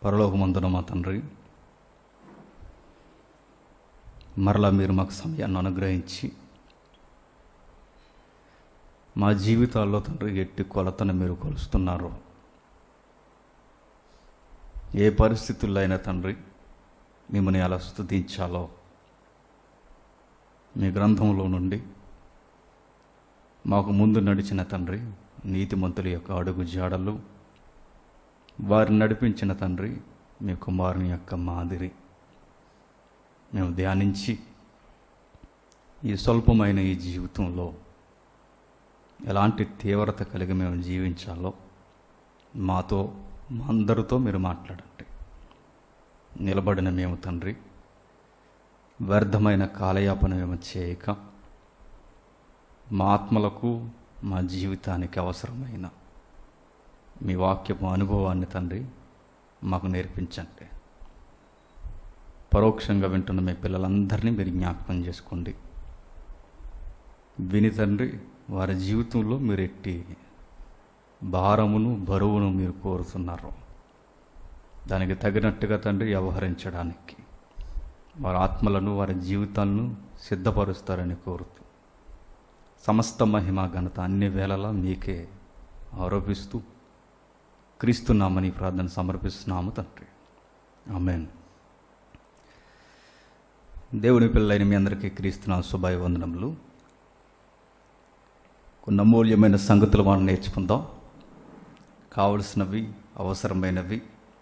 పరలోకమందున మా తండ్రి, మరలా మీరు మాకు సమయాన్ని అనుగ్రహించి మా జీవితాల్లో తండ్రి ఎట్టి కొలతను మీరు కొలుస్తున్నారు. ఏ పరిస్థితుల్లో అయినా తండ్రి మిమ్మల్ని ఎలా స్తుతించాలో మీ గ్రంథంలో నుండి మాకు ముందు నడిచిన తండ్రి నీతిమంతుల యొక్క అడుగు జాడలు, వారిని నడిపించిన తండ్రి మీ కుమారుని యొక్క మాదిరి మేము ధ్యానించి ఈ స్వల్పమైన ఈ జీవితంలో ఎలాంటి తీవ్రత కలిగి మేము జీవించాలో మాతో మా అందరితో మీరు మాట్లాడండి. నిలబడిన మేము తండ్రి వ్యర్థమైన కాలయాపన మేము చేయక మా ఆత్మలకు మా జీవితానికి అవసరమైన మీ వాక్యపు అనుభవాన్ని తండ్రి మాకు నేర్పించండి. పరోక్షంగా వింటున్న మీ పిల్లలందరినీ మీరు జ్ఞాపకం చేసుకోండి. విని తండ్రి వారి జీవితంలో మీరు ఎట్టి భారమును బరువును మీరు కోరుతున్నారు, దానికి తగినట్టుగా తండ్రి వ్యవహరించడానికి వారి ఆత్మలను వారి జీవితాలను సిద్ధపరుస్తారని కోరుతూ సమస్త మహిమ ఘనత అన్ని వేళలా మీకే ఆరోపిస్తూ క్రీస్తున్నామని ప్రార్థన సమర్పిస్తున్నాము తండ్రి. ఆమేన్. దేవుని పిల్లలైన మీ అందరికీ క్రీస్తున్న శుభాయ వందనములు. కొన్ని అమూల్యమైన సంగతులు మనం నేర్చుకుందాం. కావలసినవి, అవసరమైనవి.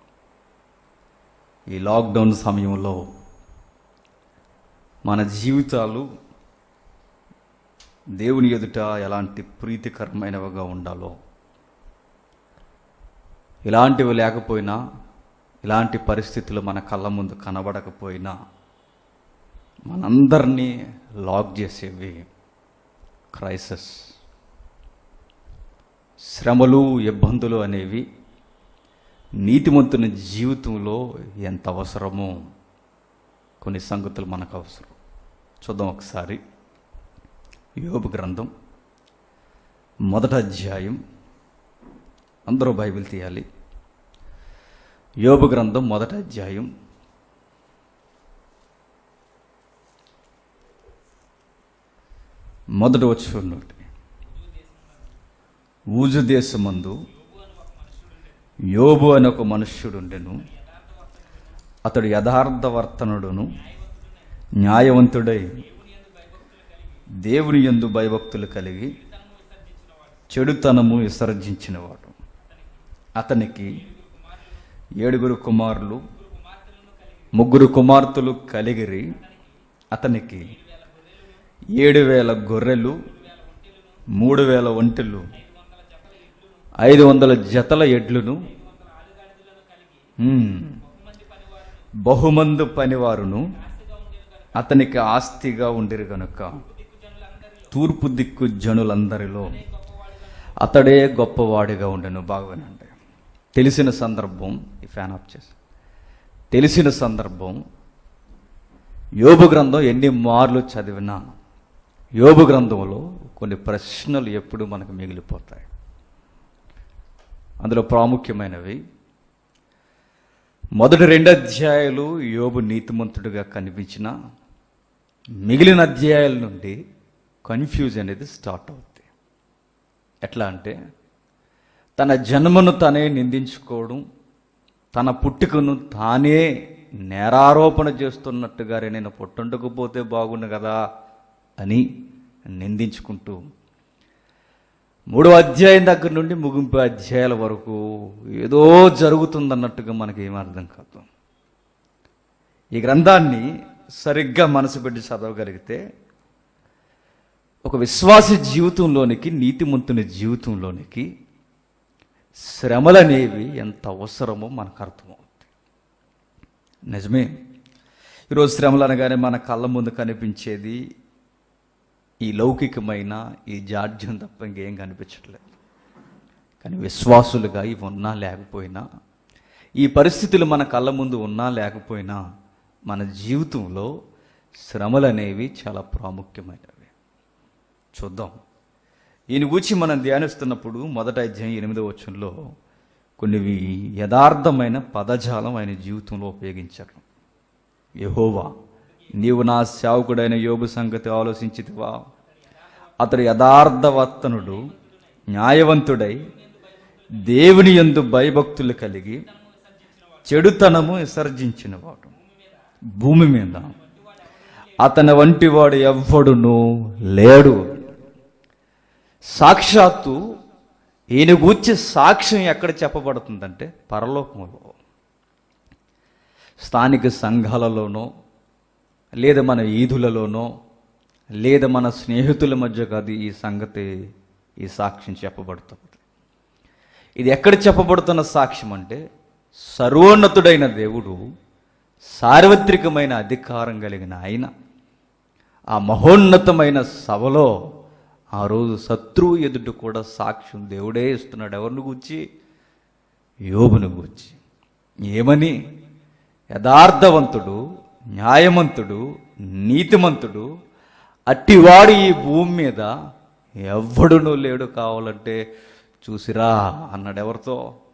ఈ లాక్డౌన్ సమయంలో మన జీవితాలు దేవుని ఎదుట ఎలాంటి ప్రీతికరమైనవిగా ఉండాలో, ఇలాంటివి లేకపోయినా, ఇలాంటి పరిస్థితులు మన కళ్ళ ముందు కనబడకపోయినా మనందరినీ లాక్ చేసేవి క్రైసిస్, శ్రమలు, ఇబ్బందులు అనేవి నీతిమంతుని జీవితంలో ఎంత అవసరమో కొన్ని సంగతులు మనకు అవసరం. చూద్దాం ఒకసారి. యోబు గ్రంథం 1వ అధ్యాయం. అందరూ బైబిల్ తీయాలి. యోబు గ్రంథం 1వ అధ్యాయం 1వ వచనం నుండి. ఊజు దేశమందు యోబు అని ఒక మనుష్యుడుండెను. అతడు యథార్థవర్తనుడును న్యాయవంతుడై దేవుని యందు భయభక్తులు కలిగి చెడుతనము విసర్జించినవాడు. అతనికి 7 కుమారులు 3 కుమార్తెలు కలిగిరి. అతనికి 7,000 గొర్రెలు, 3,000 ఒంటెలు, 500 జతల ఎడ్లును, బహుమంది పనివారును అతనికి ఆస్తిగా ఉండిరి గనుక తూర్పు దిక్కు జనులందరిలో అతడే గొప్పవాడిగా ఉండెను. బాగునండి. తెలిసిన సందర్భం, ఈ ఫ్యాన్ ఆఫ్ చేసి, తెలిసిన సందర్భం. యోబు గ్రంథం ఎన్ని మార్లు చదివినా యోబు గ్రంథంలో కొన్ని ప్రశ్నలు ఎప్పుడు మనకు మిగిలిపోతాయి. అందులో ప్రాముఖ్యమైనవి మొదటి 2 అధ్యాయాలు యోబు నీతిమంతుడిగా కనిపించిన మిగిలిన అధ్యాయాల నుండి కన్ఫ్యూజ్ అనేది స్టార్ట్ అవుతుంది. ఎట్లా అంటే తన జన్మను తనే నిందించుకోవడం, తన పుట్టుకను తానే నేరారోపణ చేస్తున్నట్టుగా నేను పుట్టుండకపోతే బాగుండు కదా అని నిందించుకుంటూ 3వ అధ్యాయం దగ్గర నుండి ముగింపు అధ్యాయాల వరకు ఏదో జరుగుతుందన్నట్టుగా మనకి ఏం అర్థం కాదు. ఈ గ్రంథాన్ని సరిగ్గా మనసు పెట్టి చదవగలిగితే ఒక విశ్వాసి జీవితంలోనికి, నీతిమంతుని జీవితంలోనికి శ్రమలనేవి ఎంత అవసరమో మనకు అర్థమవుతుంది. నిజమే, ఈరోజు శ్రమలు అనగానే మన కళ్ళ ముందు కనిపించేది ఈ లౌకికమైన ఈ జాడ్యం తప్ప ఇంకేం కనిపించట్లేదు. కానీ విశ్వాసులుగా ఇవి ఉన్నా లేకపోయినా, ఈ పరిస్థితులు మన కళ్ళ ముందు ఉన్నా లేకపోయినా మన జీవితంలో శ్రమలు అనేవి చాలా ప్రాముఖ్యమైనవి. చూద్దాం. ఈయన గూర్చి మనం ధ్యానిస్తున్నప్పుడు 1వ అధ్యాయం 8వ వచనంలో కొన్ని యథార్థమైన పదజాలం ఆయన జీవితంలో ఉపయోగించారు. యెహోవా, నీవు నా సేవకుడైన యోబు సంగతి ఆలోచించితివా? అతడు యథార్థవర్తనుడు, న్యాయవంతుడై దేవుని యందు భయభక్తులు కలిగి చెడుతనము విసర్జించినవాడు. భూమి మీద అతని వంటివాడు ఎవ్వడునూ లేడు. సాక్షాత్తు ఈయన గూర్చి సాక్ష్యం ఎక్కడ చెప్పబడుతుందంటే పరలోకంలో. స్థానిక సంఘాలలోనో, లేదా మన ఈదులలోనో, లేదా మన స్నేహితుల మధ్య కాదు ఈ సంగతి, ఈ సాక్ష్యం చెప్పబడుతుంది. ఇది ఎక్కడ చెప్పబడుతున్న సాక్ష్యం అంటే సర్వోన్నతుడైన దేవుడు, సార్వత్రికమైన అధికారం కలిగిన ఆయన ఆ మహోన్నతమైన సభలో ఆ రోజు శత్రువు ఎదుట కూడా సాక్ష్యం దేవుడే ఇస్తున్నాడు. ఎవరిని గూర్చి? యోబును గూర్చి. ఏమని? యథార్థవంతుడు, న్యాయవంతుడు, నీతిమంతుడు, అట్టివాడు ఈ భూమి మీద ఎవ్వడునూ లేడు, కావాలంటే చూసిరా అన్నాడు. ఎవరితో?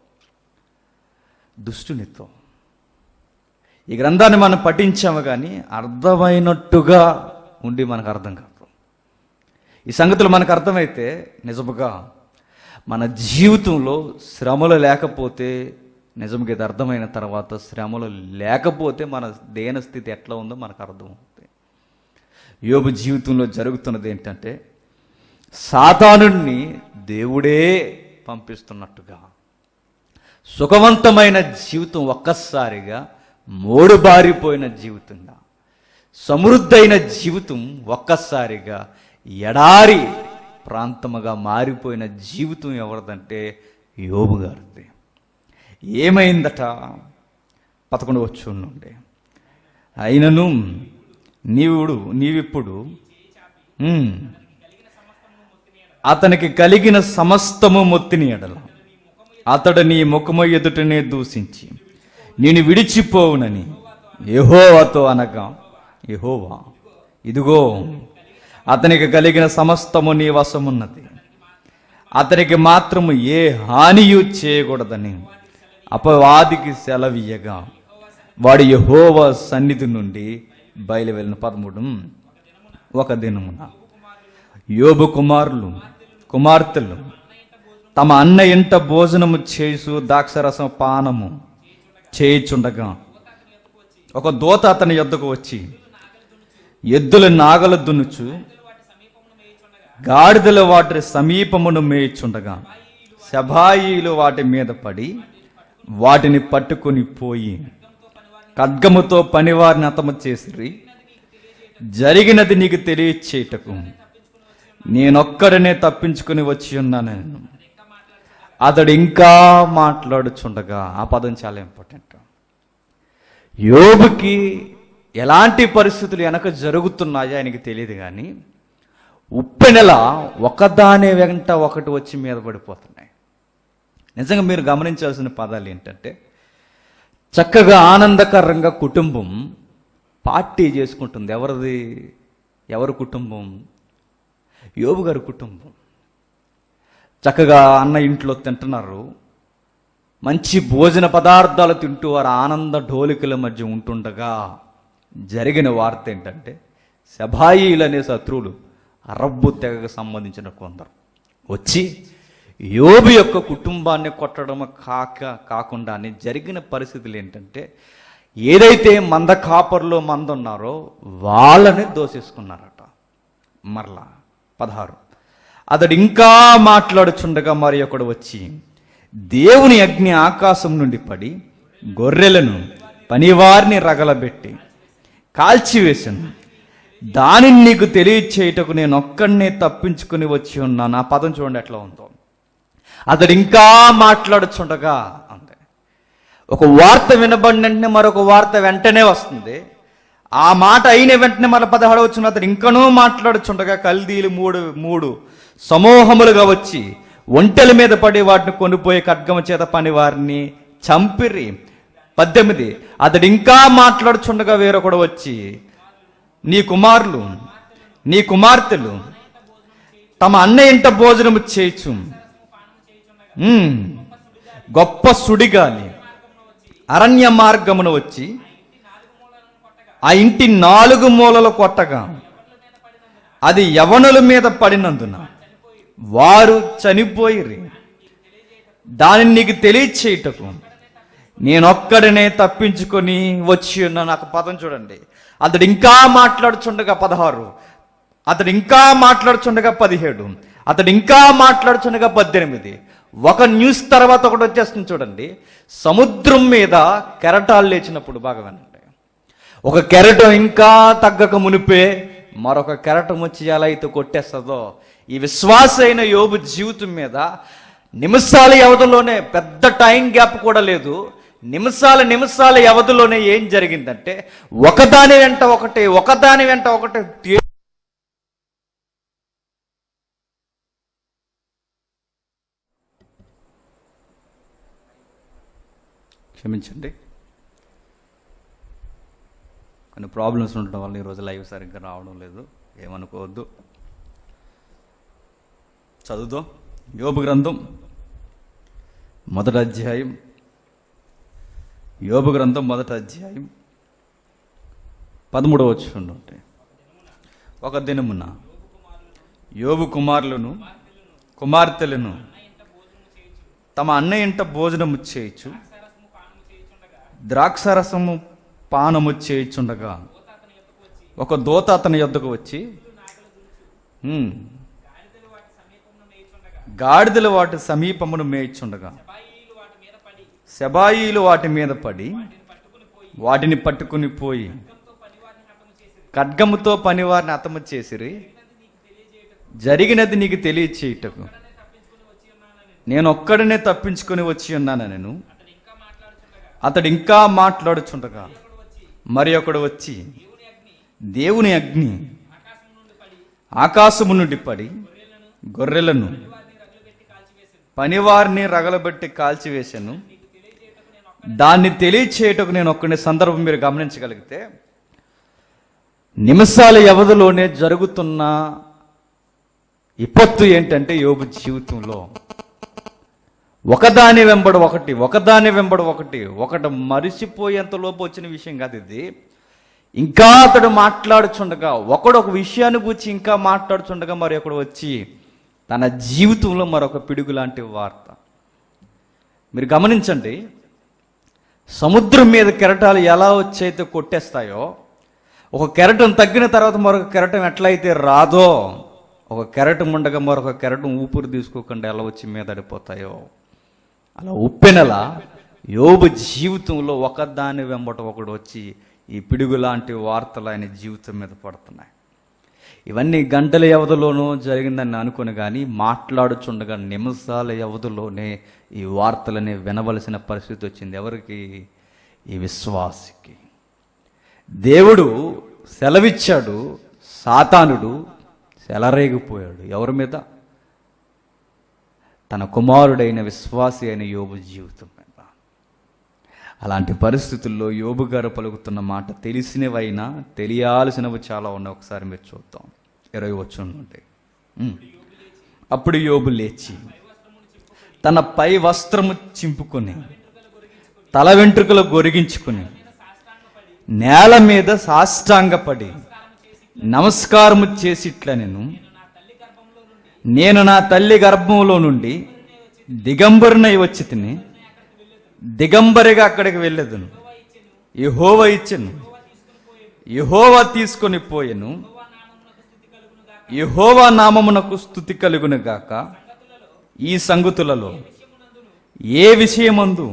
దుష్టునితో. ఈ గ్రంథాన్ని మనం పఠించాము కానీ అర్థమైనట్టుగా ఉండి మనకు అర్థం కాదు. ఈ సంగతులు మనకు అర్థమైతే నిజముగా మన జీవితంలో శ్రమలు లేకపోతే, నిజంగా ఇది అర్థమైన తర్వాత శ్రమలు లేకపోతే మన దేన స్థితి ఎట్లా ఉందో మనకు అర్థమవుతుంది. యోబు జీవితంలో జరుగుతున్నది ఏంటంటే సాతానుడిని దేవుడే పంపిస్తున్నట్టుగా సుఖవంతమైన జీవితం ఒక్కసారిగా మోడుబారిపోయిన జీవితంగా, సమృద్ధైన జీవితం ఒక్కసారిగా ఎడారి ప్రాంతముగా మారిపోయిన జీవితం ఎవరిదంటే యోబు గారిది. ఏమైందట? 11వ వచనం నుండి, అయినను నీవిప్పుడు అతనికి కలిగిన సమస్తము మొత్తిని ఎడల అతడు నీ ముఖము ఎదుటనే దూషించి నేను విడిచిపోవునని యెహోవాతో అనగా, యెహోవా, ఇదిగో అతనికి కలిగిన సమస్తము నీ వశమున్నది, అతనికి మాత్రము ఏ హానియు చేయకూడదని అపవాదికి సెలవీయగా వాడు యెహోవా సన్నిధి నుండి బయలువెళ్ళిన. 13 ఒక దినమున యోబు కుమార్తెలు తమ అన్న ఇంట భోజనము చేసు ద్రాక్షరసం పానము చేయుచుండగా ఒక దూత అతని యొద్దకు వచ్చి ఎద్దుల నాగలు దున్నుచు గాడిదలు వాటి సమీపమును మేయుచుండగా శబాయిలు వాటి మీద పడి వాటిని పట్టుకొని పోయి ఖడ్గముతో పనివారిని హతము చేసిరి. జరిగినది నీకు తెలియచేయుటకు నేనొక్కడనే తప్పించుకుని వచ్చి ఉన్నాను. అతడు ఇంకా మాట్లాడుచుండగా, ఆ పదం చాలా ఇంపార్టెంట్. యోబుకి ఎలాంటి పరిస్థితులు వెనక జరుగుతున్నాయో ఆయనకి తెలియదు కానీ ఉప్పెనెల ఒకదాని వెంట ఒకటి వచ్చి మీద పడిపోతున్నాయి. నిజంగా మీరు గమనించాల్సిన పదాలు ఏంటంటే, చక్కగా ఆనందకరంగా కుటుంబం పార్టీ చేసుకుంటుంది. ఎవరి కుటుంబం? యోబు గారి కుటుంబం. చక్కగా అన్న ఇంట్లో తింటున్నారు, మంచి భోజన పదార్థాలు తింటూ వారు ఆనంద ఢోలికల మధ్య ఉంటుండగా జరిగిన వార్త ఏంటంటే, శబాయిలు అనే శత్రువులు, అరబ్బు తెగకు సంబంధించిన కొందరు వచ్చి యోబు యొక్క కుటుంబాన్ని కొట్టడం కాకుండానే జరిగిన పరిస్థితులు ఏంటంటే, ఏదైతే మంద కాపర్లో మంద ఉన్నారో వాళ్ళని దోసేసుకున్నారట. మరలా 16 అతడు ఇంకా మాట్లాడుచుండగా మరి ఒకడు వచ్చి దేవుని అగ్ని ఆకాశం నుండి పడి గొర్రెలను పనివారిని రగలబెట్టి కాల్చివేశాను. దానిని నీకు తెలియచేయుటకు నేను ఒక్కడినే తప్పించుకుని వచ్చి ఉన్నాను. ఆ పదం చూడండి ఎట్లా ఉందో. అతడు ఇంకా మాట్లాడుచుండగా అంతే. ఒక వార్త వినబడిన వెంటనే మరొక వార్త వెంటనే వస్తుంది. ఆ మాట అయిన వెంటనే మన 16 వచ్చిన అతడు ఇంకనూ మాట్లాడుచుండగా కల్దీలు మూడు సమూహములుగా వచ్చి ఒంటెల మీద పడి వాటిని కొనిపోయి ఖడ్గము చేత పని వారిని చంపిరి. 18 అతడు ఇంకా మాట్లాడుచుండగా వేరొకడు వచ్చి నీ కుమార్తెలు తమ అన్న ఇంట భోజనము చేయొచ్చు గొప్ప సుడిగాలి అరణ్య మార్గమున వచ్చి ఆ ఇంటి 4 మూలలు కొట్టగా అది యవనుల మీద పడినందున వారు చనిపోయిరి. దానిని నీకు తెలియచేయుటకు నేనొక్కడినే తప్పించుకొని వచ్చి ఉన్నాను. నాకు పదం చూడండి. అతడు ఇంకా మాట్లాడుచుండగా 16, అతడు ఇంకా మాట్లాడుచుండగా 17, అతడు ఇంకా మాట్లాడుచుండగా 18. ఒక న్యూస్ తర్వాత ఒకటి వచ్చేస్తుంది చూడండి. సముద్రం మీద కెరటాలు లేచినప్పుడు బాగా వినండి. ఒక కెరటం ఇంకా తగ్గక మునిపే మరొక కెరటం వచ్చి ఎలా అయితే కొట్టేస్తుందో ఈ విశ్వాస అయిన యోబు జీవితం మీద నిమిషాల వ్యవధిలోనే, పెద్ద టైం గ్యాప్ కూడా లేదు, నిమిషాల వ్యవధిలోనే ఏం జరిగిందంటే ఒకదాని వెంట ఒకటి క్షమించండి, కొన్ని ప్రాబ్లమ్స్ ఉండటం వల్ల ఈరోజు లైవ్ సరిగ్గా రావడం లేదు, ఏమనుకోవద్దు. చదువుతో యోబు గ్రంథం 1వ అధ్యాయం, యోబు గ్రంథం 1వ అధ్యాయం 13వ వచనం ఉంటాయి. ఒక దినమున యోబు కుమారులను కుమార్తెలను తమ అన్న ఇంట భోజనము చేయుచు ద్రాక్షరసము పానము చేయుచుండగా ఒక దూత అతని యొద్దకు వచ్చి గాడిదలు వాటి సమీపమును మేయిచుండగా సెబాయీలు వాటి మీద పడి వాటిని పట్టుకుని పోయి ఖడ్గముతో పనివారిని హతము చేసిరి. జరిగినది నీకు తెలియచేయుటకు నేను ఒక్కడినే తప్పించుకొని వచ్చి ఉన్నాను. నేను అతడు ఇంకా మాట్లాడుచుండగా మరి ఒకడు వచ్చి దేవుని అగ్ని ఆకాశము నుండి పడి గొర్రెలను పనివారిని రగలబెట్టి కాల్చివేశాను. దాన్ని తెలియచేయటకు నేను ఒక్కడి సందర్భం మీరు గమనించగలిగితే నిమిషాల వ్యవధిలోనే జరుగుతున్న విపత్తు ఏంటంటే యోబు జీవితంలో ఒకదాని వెంబడి ఒకటి మరిచిపోయేంత లోపు వచ్చిన విషయం కాదు ఇది. ఇంకా అతడు మాట్లాడుచుండగా ఒకడు ఒక విషయాన్ని గురించి ఇంకా మాట్లాడుచుండగా మరి ఒకడు వచ్చి తన జీవితంలో మరొక పిడుగు లాంటి వార్త. మీరు గమనించండి, సముద్రం మీద కెరటాలు ఎలా వచ్చైతే కొట్టేస్తాయో, ఒక కెరటం తగ్గిన తర్వాత మరొక కెరటం ఎట్లయితే రాదో, ఒక కెరటం ఉండగా మరొక కెరటం ఊపిరి తీసుకోకుండా ఎలా వచ్చి మీద పడిపోతాయో, అలా ఉప్పెనలా యోబు జీవితంలో ఒకదాని వెంబట ఒకడు వచ్చి ఈ పిడుగు లాంటి వార్తలు ఆయన జీవితం మీద పడుతున్నాయి. ఇవన్నీ గంటల వ్యవధిలోనూ జరిగిందని అనుకుని కానీ మాట్లాడుచుండగా నిమిషాల వ్యవధిలోనే ఈ వార్తలని వినవలసిన పరిస్థితి వచ్చింది. ఎవరికి? ఈ విశ్వాసికి. దేవుడు సెలవిచ్చాడు, సాతానుడు సెలరేగిపోయాడు. ఎవరి మీద? తన కుమారుడైన విశ్వాసి అయిన యోబు జీవితం మీద. అలాంటి పరిస్థితుల్లో యోబు గారు పలుకుతున్న మాట తెలిసినవైనా తెలియాల్సినవి చాలా ఉన్నాయి. ఒకసారి మీరు చూద్దాం. 20 వచనం నుండి. అప్పుడు యోబు లేచి తన పై వస్త్రము చింపుకొని తల వెంట్రుకలు గొరిగించుకుని నేల మీద సాష్టాంగపడి నమస్కారము చేసి ఇట్లా నేను నా తల్లి గర్భంలో నుండి దిగంబరునై వచ్చి తిని దిగంబరిగా అక్కడికి వెళ్ళేదును. యెహోవా ఇచ్చెను, యెహోవా తీసుకొని పోయెను, యెహోవా నామమునకు స్తుతి కలుగును గాక. ఈ సంగతులలో ఏ విషయమందు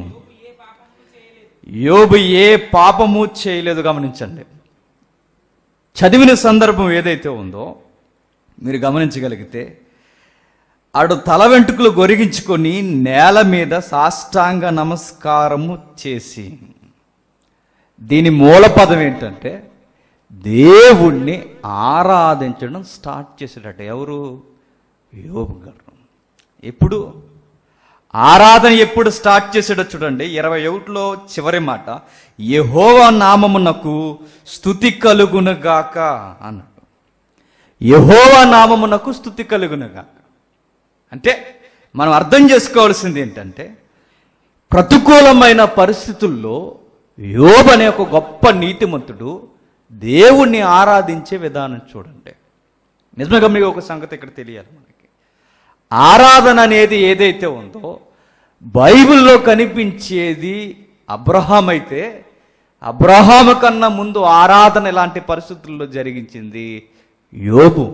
యోబు ఏ పాపము చేయలేదు. గమనించండి, చదివిన సందర్భం ఏదైతే ఉందో మీరు గమనించగలిగితే ఆడు తల వెంట్రుకలు గొరిగించుకొని నేల మీద సాష్టాంగ నమస్కారము చేసి, దీని మూల పదం ఏంటంటే దేవుణ్ణి ఆరాధించడం స్టార్ట్ చేసేటట్టు. ఎవరు? యోబు గారు. ఎప్పుడు ఆరాధన ఎప్పుడు స్టార్ట్ చేసాడో చూడండి. 21లో చివరి మాట, యెహోవా నామమునకు స్తుతి కలుగునుగాక అన్నాడు. యెహోవా నామమునకు స్తుతి కలుగునుగాక అంటే మనం అర్థం చేసుకోవాల్సింది ఏంటంటే ప్రతికూలమైన పరిస్థితుల్లో యోబు అనే ఒక గొప్ప నీతిమంతుడు దేవుణ్ణి ఆరాధించే విధానం చూడండి. నిజంగా మీకు ఒక సంగతి ఇక్కడ తెలియాలి. మనకి ఆరాధన అనేది ఏదైతే ఉందో బైబిల్లో కనిపించేది అబ్రహాం అయితే, అబ్రహాము కన్నా ముందు ఆరాధన ఎలాంటి పరిస్థితుల్లో జరిగించింది యోబు.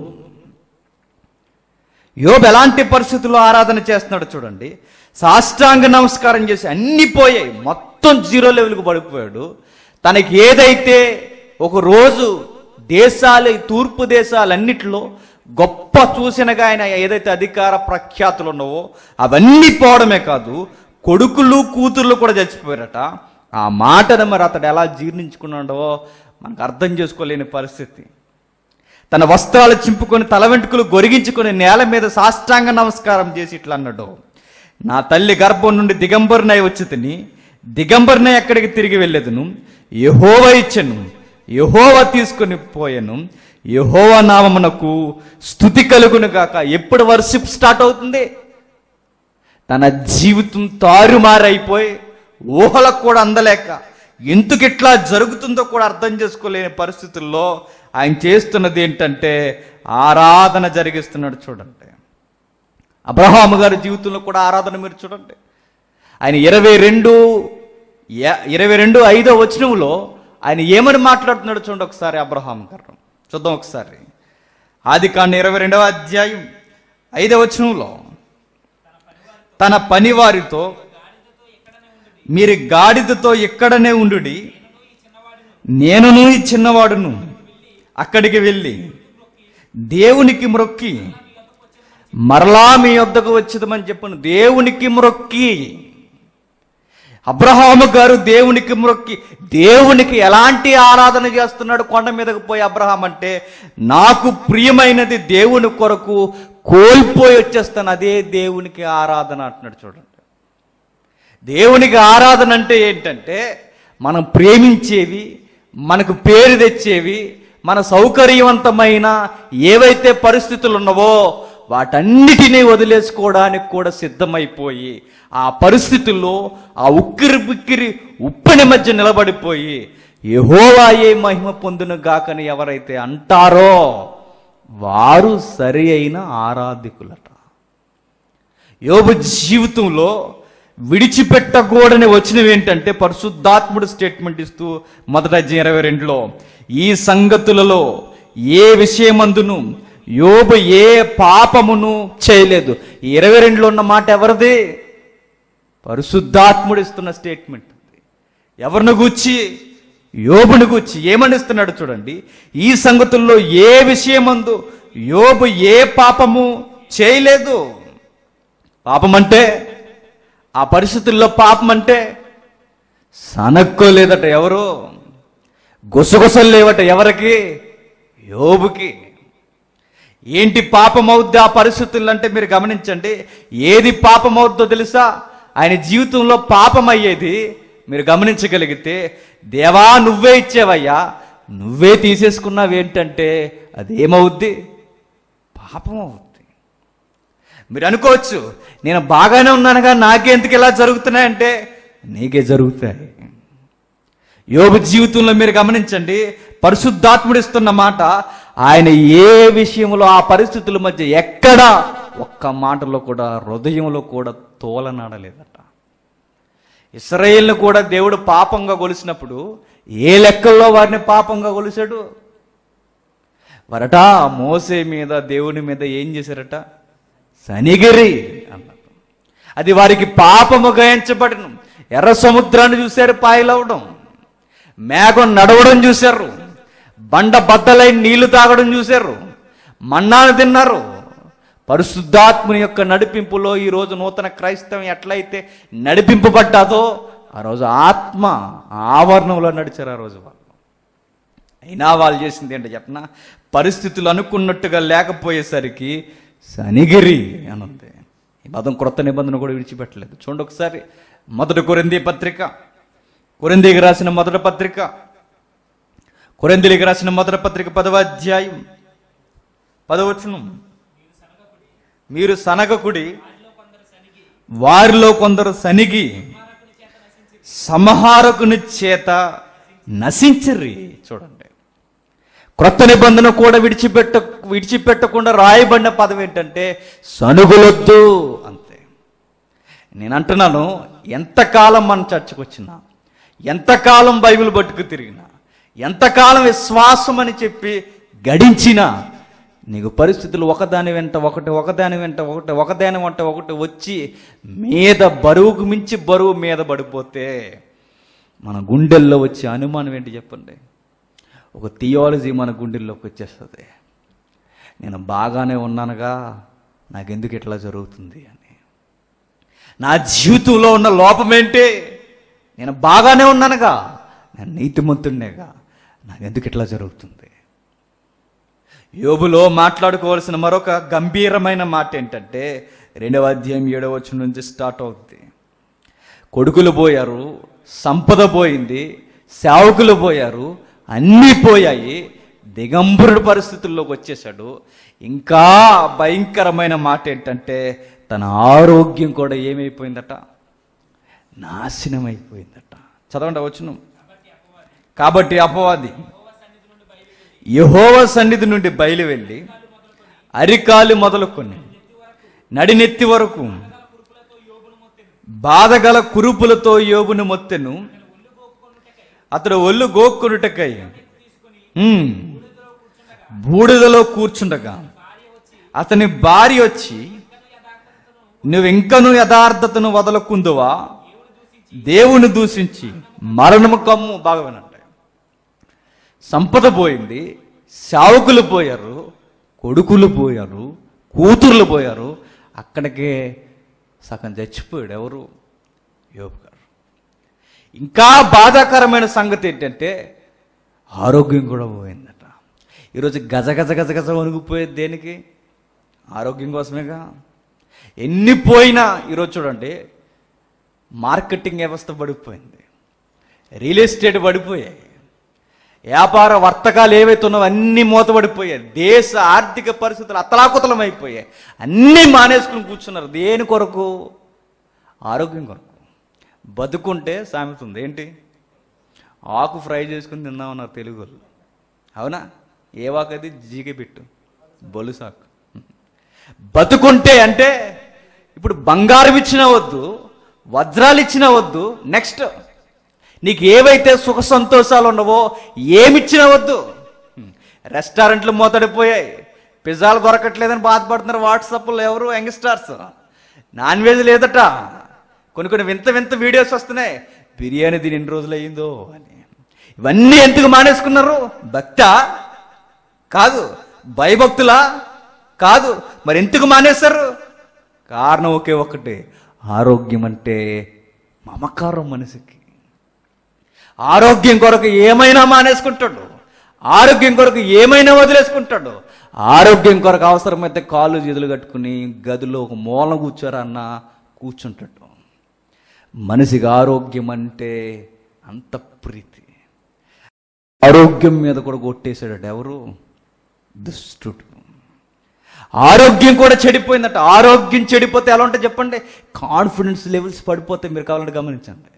యోబు ఎలాంటి పరిస్థితుల్లో ఆరాధన చేస్తున్నాడు చూడండి. సాష్టాంగ నమస్కారం చేసి అన్ని పోయాయి, మొత్తం జీరో లెవెల్కి పడిపోయాడు. తనకి ఏదైతే ఒక రోజు దేశాలు, తూర్పు దేశాలన్నిటిలో గొప్ప చూసినగా ఆయన ఏదైతే అధికార ప్రఖ్యాతులు ఉన్నావో అవన్నీ పోవడమే కాదు, కొడుకులు కూతుర్లు కూడా చచ్చిపోయారట. ఆ మాటను మరి అతడు ఎలా జీర్ణించుకున్నాడో మనకు అర్థం చేసుకోలేని పరిస్థితి. తన వస్త్రాలు చింపుకొని తల వెంట్రుకలు గొరిగించుకొని నేల మీద సాష్టాంగ నమస్కారం చేసి ఇట్లా అన్నాడు, నా తల్లి గర్భం నుండి దిగంబరునై వచ్చి తిని దిగంబరునై ఎక్కడికి తిరిగి వెళ్ళేదును, యెహోవా ఇచ్చెను, యెహోవా తీసుకొని పోయెను, యెహోవా నామమునకు స్తుతి కలుగును గాక. ఎప్పుడు వర్షిప్ స్టార్ట్ అవుతుంది? తన జీవితం తారుమారైపోయి ఊహలకు కూడా అందలేక ఎందుకు ఇట్లా జరుగుతుందో కూడా అర్థం చేసుకోలేని పరిస్థితుల్లో ఆయన చేస్తున్నది ఏంటంటే ఆరాధన జరిగిస్తున్నాడు. చూడండి, అబ్రహాము గారి జీవితంలో కూడా ఆరాధన మీరు చూడండి. ఆయన 22:5 వచనంలో ఆయన ఏమని మాట్లాడుతున్నాడు చూడండి ఒకసారి. అబ్రహాము గారు చూద్దాం ఒకసారి. ఆదికాండం 22వ అధ్యాయం 5వ వచనంలో, తన పనివారితో మీరు గాడిదతో ఎక్కడనే ఉండుడి, నేనును ఈ చిన్నవాడును అక్కడికి వెళ్ళి దేవునికి మ్రొక్కి మరలా మీ వద్దకు వచ్చేదమని చెప్పను. దేవునికి మ్రొక్కి, అబ్రహాము గారు దేవునికి మ్రొక్కి, దేవునికి ఎలాంటి ఆరాధన చేస్తున్నాడు కొండ మీదకు పోయి అబ్రహాం అంటే, నాకు ప్రియమైనది దేవుని కొరకు కోల్పోయి వచ్చేస్తాను, అదే దేవునికి ఆరాధన అంటున్నాడు. చూడండి, దేవునికి ఆరాధన అంటే ఏంటంటే మనం ప్రేమించేవి, మనకు పేరు తెచ్చేవి, మన సౌకర్యవంతమైన ఏవైతే పరిస్థితులు ఉన్నావో వాటన్నిటినీ వదిలేసుకోవడానికి కూడా సిద్ధమైపోయి ఆ పరిస్థితుల్లో ఆ ఉక్కిరి బిక్కిరి ఉప్పెని మధ్య నిలబడిపోయి యెహోవాయే మహిమ పొందును గాకని ఎవరైతే అంటారో వారు సరి అయిన ఆరాధికులట. యోబు జీవితంలో విడిచిపెట్టకూడని వచ్చినవి ఏంటంటే పరిశుద్ధాత్ముడు స్టేట్మెంట్ ఇస్తూ మొదట 22లో ఈ సంగతులలో ఏ విషయమందును యోబు ఏ పాపమును చేయలేదు. 22లో ఉన్న మాట ఎవరిది? పరిశుద్ధాత్ముడు ఇస్తున్న స్టేట్మెంట్. ఎవరిని గూర్చి? యోబుని గూర్చి. ఏమని ఇస్తున్నాడు చూడండి, ఈ సంగతుల్లో ఏ విషయమందు యోబు ఏ పాపము చేయలేదు. పాపం అంటే ఆ పరిస్థితుల్లో పాపం అంటే సనక్కోలేదట. ఎవరు? గుసగుసలు లేవట. ఎవరికి? యోబుకి. ఏంటి పాపం అవుద్ది ఆ పరిస్థితుల్లో అంటే మీరు గమనించండి. ఏది పాపం అవుద్దో తెలుసా? ఆయన జీవితంలో పాపం అయ్యేది మీరు గమనించగలిగితే, దేవా నువ్వే ఇచ్చేవయ్యా, నువ్వే తీసేసుకున్నావేంటంటే అదేమవుద్ది? పాపం అవుద్ది. మీరు అనుకోవచ్చు, నేను బాగానే ఉన్నానుగా నాకెందుకు ఇలా జరుగుతున్నాయంటే నీకే జరుగుతాయి. యోబు జీవితంలో మీరు గమనించండి, పరిశుద్ధాత్ముడు ఇస్తున్న మాట, ఆయన ఏ విషయంలో ఆ పరిస్థితుల మధ్య ఎక్కడ ఒక్క మాటలో కూడా హృదయంలో కూడా తోలనాడలేదట. ఇశ్రాయేలును కూడా దేవుడు పాపంగా కొలిసినప్పుడు ఏ లెక్కల్లో వారిని పాపంగా కొలిశాడు? వారట మోసే మీద దేవుని మీద ఏం చేశారట? సనిగిరి అన్నారు. అది వారికి పాపముగా ఎంచబడిన. ఎర్ర సముద్రాన్ని చూశారు పాయలవడం, మేఘం నడవడం చూశారు, బండ బద్దలై నీళ్లు తాగడం చూశారు, మన్నాను తిన్నారు. పరిశుద్ధాత్ముని యొక్క నడిపింపులో ఈరోజు నూతన క్రైస్తవం ఎట్లయితే నడిపింపబడ్డాదో ఆ రోజు ఆత్మ ఆవరణంలో నడిచారు ఆ రోజు వాళ్ళు. అయినా వాళ్ళు చేసింది ఏంటో చెప్పనా? పరిస్థితులు అనుకున్నట్టుగా లేకపోయేసరికి సనిగిరి అని ఉంది. ఈ పదం క్రొత్త నిబంధన కూడా విడిచిపెట్టలేదు. చూడండి ఒకసారి మొదటి కొరింథీ పత్రిక, కొరింథీకి రాసిన మొదటి పత్రిక, కొరింథీలకు రాసిన మొదటి పత్రిక 10వ అధ్యాయం 10వ వచనం, మీరు సనగకుడి, వారిలో కొందరు సనిగి సంహారకుని చేత నశించిరి. చూడండి, క్రొత్త నిబంధన కూడా విడిచిపెట్టకుండా రాయబడిన పదం ఏంటంటే సనుగులొద్దు అంతే. నేను అంటున్నాను, ఎంతకాలం మన చర్చకు వచ్చినా, ఎంతకాలం బైబిల్ పట్టుకు తిరిగినా, ఎంతకాలం విశ్వాసం అని చెప్పి గడించినా, నీకు పరిస్థితులు ఒకదాని వెంట ఒకటి వచ్చి మీద బరువుకు మించి బరువు మీద పడిపోతే మన గుండెల్లో వచ్చే అనుమానం ఏంటి చెప్పండి? ఒక థియాలజీ మన గుండెల్లోకి వచ్చేస్తుంది. నేను బాగానే ఉన్నానుగా, నాకెందుకు ఇట్లా జరుగుతుంది అని. నా జీవితంలో ఉన్న లోపం ఏంటి? నేను బాగానే ఉన్నానుగా, నేను నీతిమంతుడినేగా, నాకెందుకు ఇట్లా జరుగుతుంది? యోబులో మాట్లాడుకోవాల్సిన మరొక గంభీరమైన మాట ఏంటంటే 2వ అధ్యాయం 7వ వచనం నుంచి స్టార్ట్ అవుతుంది. కొడుకులు పోయారు, సంపద పోయింది, సేవకులు పోయారు, అన్నీ పోయాయి, దిగంబరుడు పరిస్థితుల్లోకి వచ్చేసాడు. ఇంకా భయంకరమైన మాట ఏంటంటే తన ఆరోగ్యం కూడా ఏమైపోయిందట? నాశనం అయిపోయిందట. చదవండి వచనం. కాబట్టి అపవాది యెహోవా సన్నిధి నుండి బయలు వెళ్ళి అరికాలు మొదలుకొని నడినెత్తి వరకు బాధగల కురుపులతో యోబును మొత్తెను. అతడు ఒళ్ళు గోక్కునుటకై బూడిదలో కూర్చుండగా అతని భార్య వచ్చి, నువ్వింకను యథార్థతను వదలకుందువా? దేవుని దూషించి మరణము కమ్ము. బాగా వినండి. సంపద పోయింది, సేవకులు పోయారు, కొడుకులు పోయారు, కూతుర్లు పోయారు, అక్కడికే సగం చచ్చిపోయాడు. ఎవరు? యోబు గారు. ఇంకా బాధాకరమైన సంగతి ఏంటంటే ఆరోగ్యం కూడా పోయిందట. ఈరోజు గజ గజ గజ గజ వణుకుపోయేది దేనికి? ఆరోగ్యం కోసమేగా. ఎన్ని పోయినా ఈరోజు చూడండి, మార్కెటింగ్ వ్యవస్థ పడిపోయింది, రియల్ ఎస్టేట్ పడిపోయాయి, వ్యాపార వర్తకాలు ఏవైతే ఉన్నావో అన్నీ మూతపడిపోయాయి, దేశ ఆర్థిక పరిస్థితులు అతలాకుతలం అయిపోయాయి, అన్నీ మానేసుకుని కూర్చున్నారు. దేని కొరకు? ఆరోగ్యం కొరకు. బతుకుంటే సామెత ఉంది ఏంటి? ఆకు ఫ్రై చేసుకుని తిందామన్నారు తెలుగు వాళ్ళు. అవునా? ఏ వాకు అది? జీకే పెట్టు, బొలుసాకు. బతుకుంటే అంటే ఇప్పుడు బంగారం ఇచ్చినా వద్దు, వజ్రాలు ఇచ్చినా వద్దు, నెక్స్ట్ నీకు ఏవైతే సుఖ సంతోషాలు ఉండవో ఏమిచ్చినా వద్దు. రెస్టారెంట్లు మూతడిపోయాయి, పిజ్జాలు దొరకట్లేదని బాధపడుతున్నారు వాట్సాప్లో ఎవరు? యంగ్స్టార్స్. నాన్ వెజ్ లేదట. కొన్ని వింత వింత వీడియోస్ వస్తున్నాయి, బిర్యానీ తిని ఎన్ని రోజులు అయ్యిందో అని. ఇవన్నీ ఎందుకు మానేసుకున్నారు? భక్తా? కాదు. భయభక్తులా? కాదు. మరి ఎందుకు మానేశారు? కారణం ఒకే ఒక్కటే, ఆరోగ్యం అంటే మమకారం మనిషికి. ఆరోగ్యం కొరకు ఏమైనా మానేసుకుంటాడు, ఆరోగ్యం కొరకు ఏమైనా వదిలేసుకుంటాడు, ఆరోగ్యం కొరకు అవసరమైతే కాళ్ళు చేతులు కట్టుకుని గదిలో ఒక మూల కూర్చోరా అన్న కూర్చుంటాడు. మనిషికి ఆరోగ్యం అంటే అంత ప్రీతి. ఆరోగ్యం మీద కూడా కొట్టేశాడట ఎవరు? దుష్టుడు. ఆరోగ్యం కూడా చెడిపోయిందట. ఆరోగ్యం చెడిపోతే ఎలా ఉంటుంది చెప్పండి? కాన్ఫిడెన్స్ లెవెల్స్ పడిపోతే మీరు కావాలంటే గమనించండి.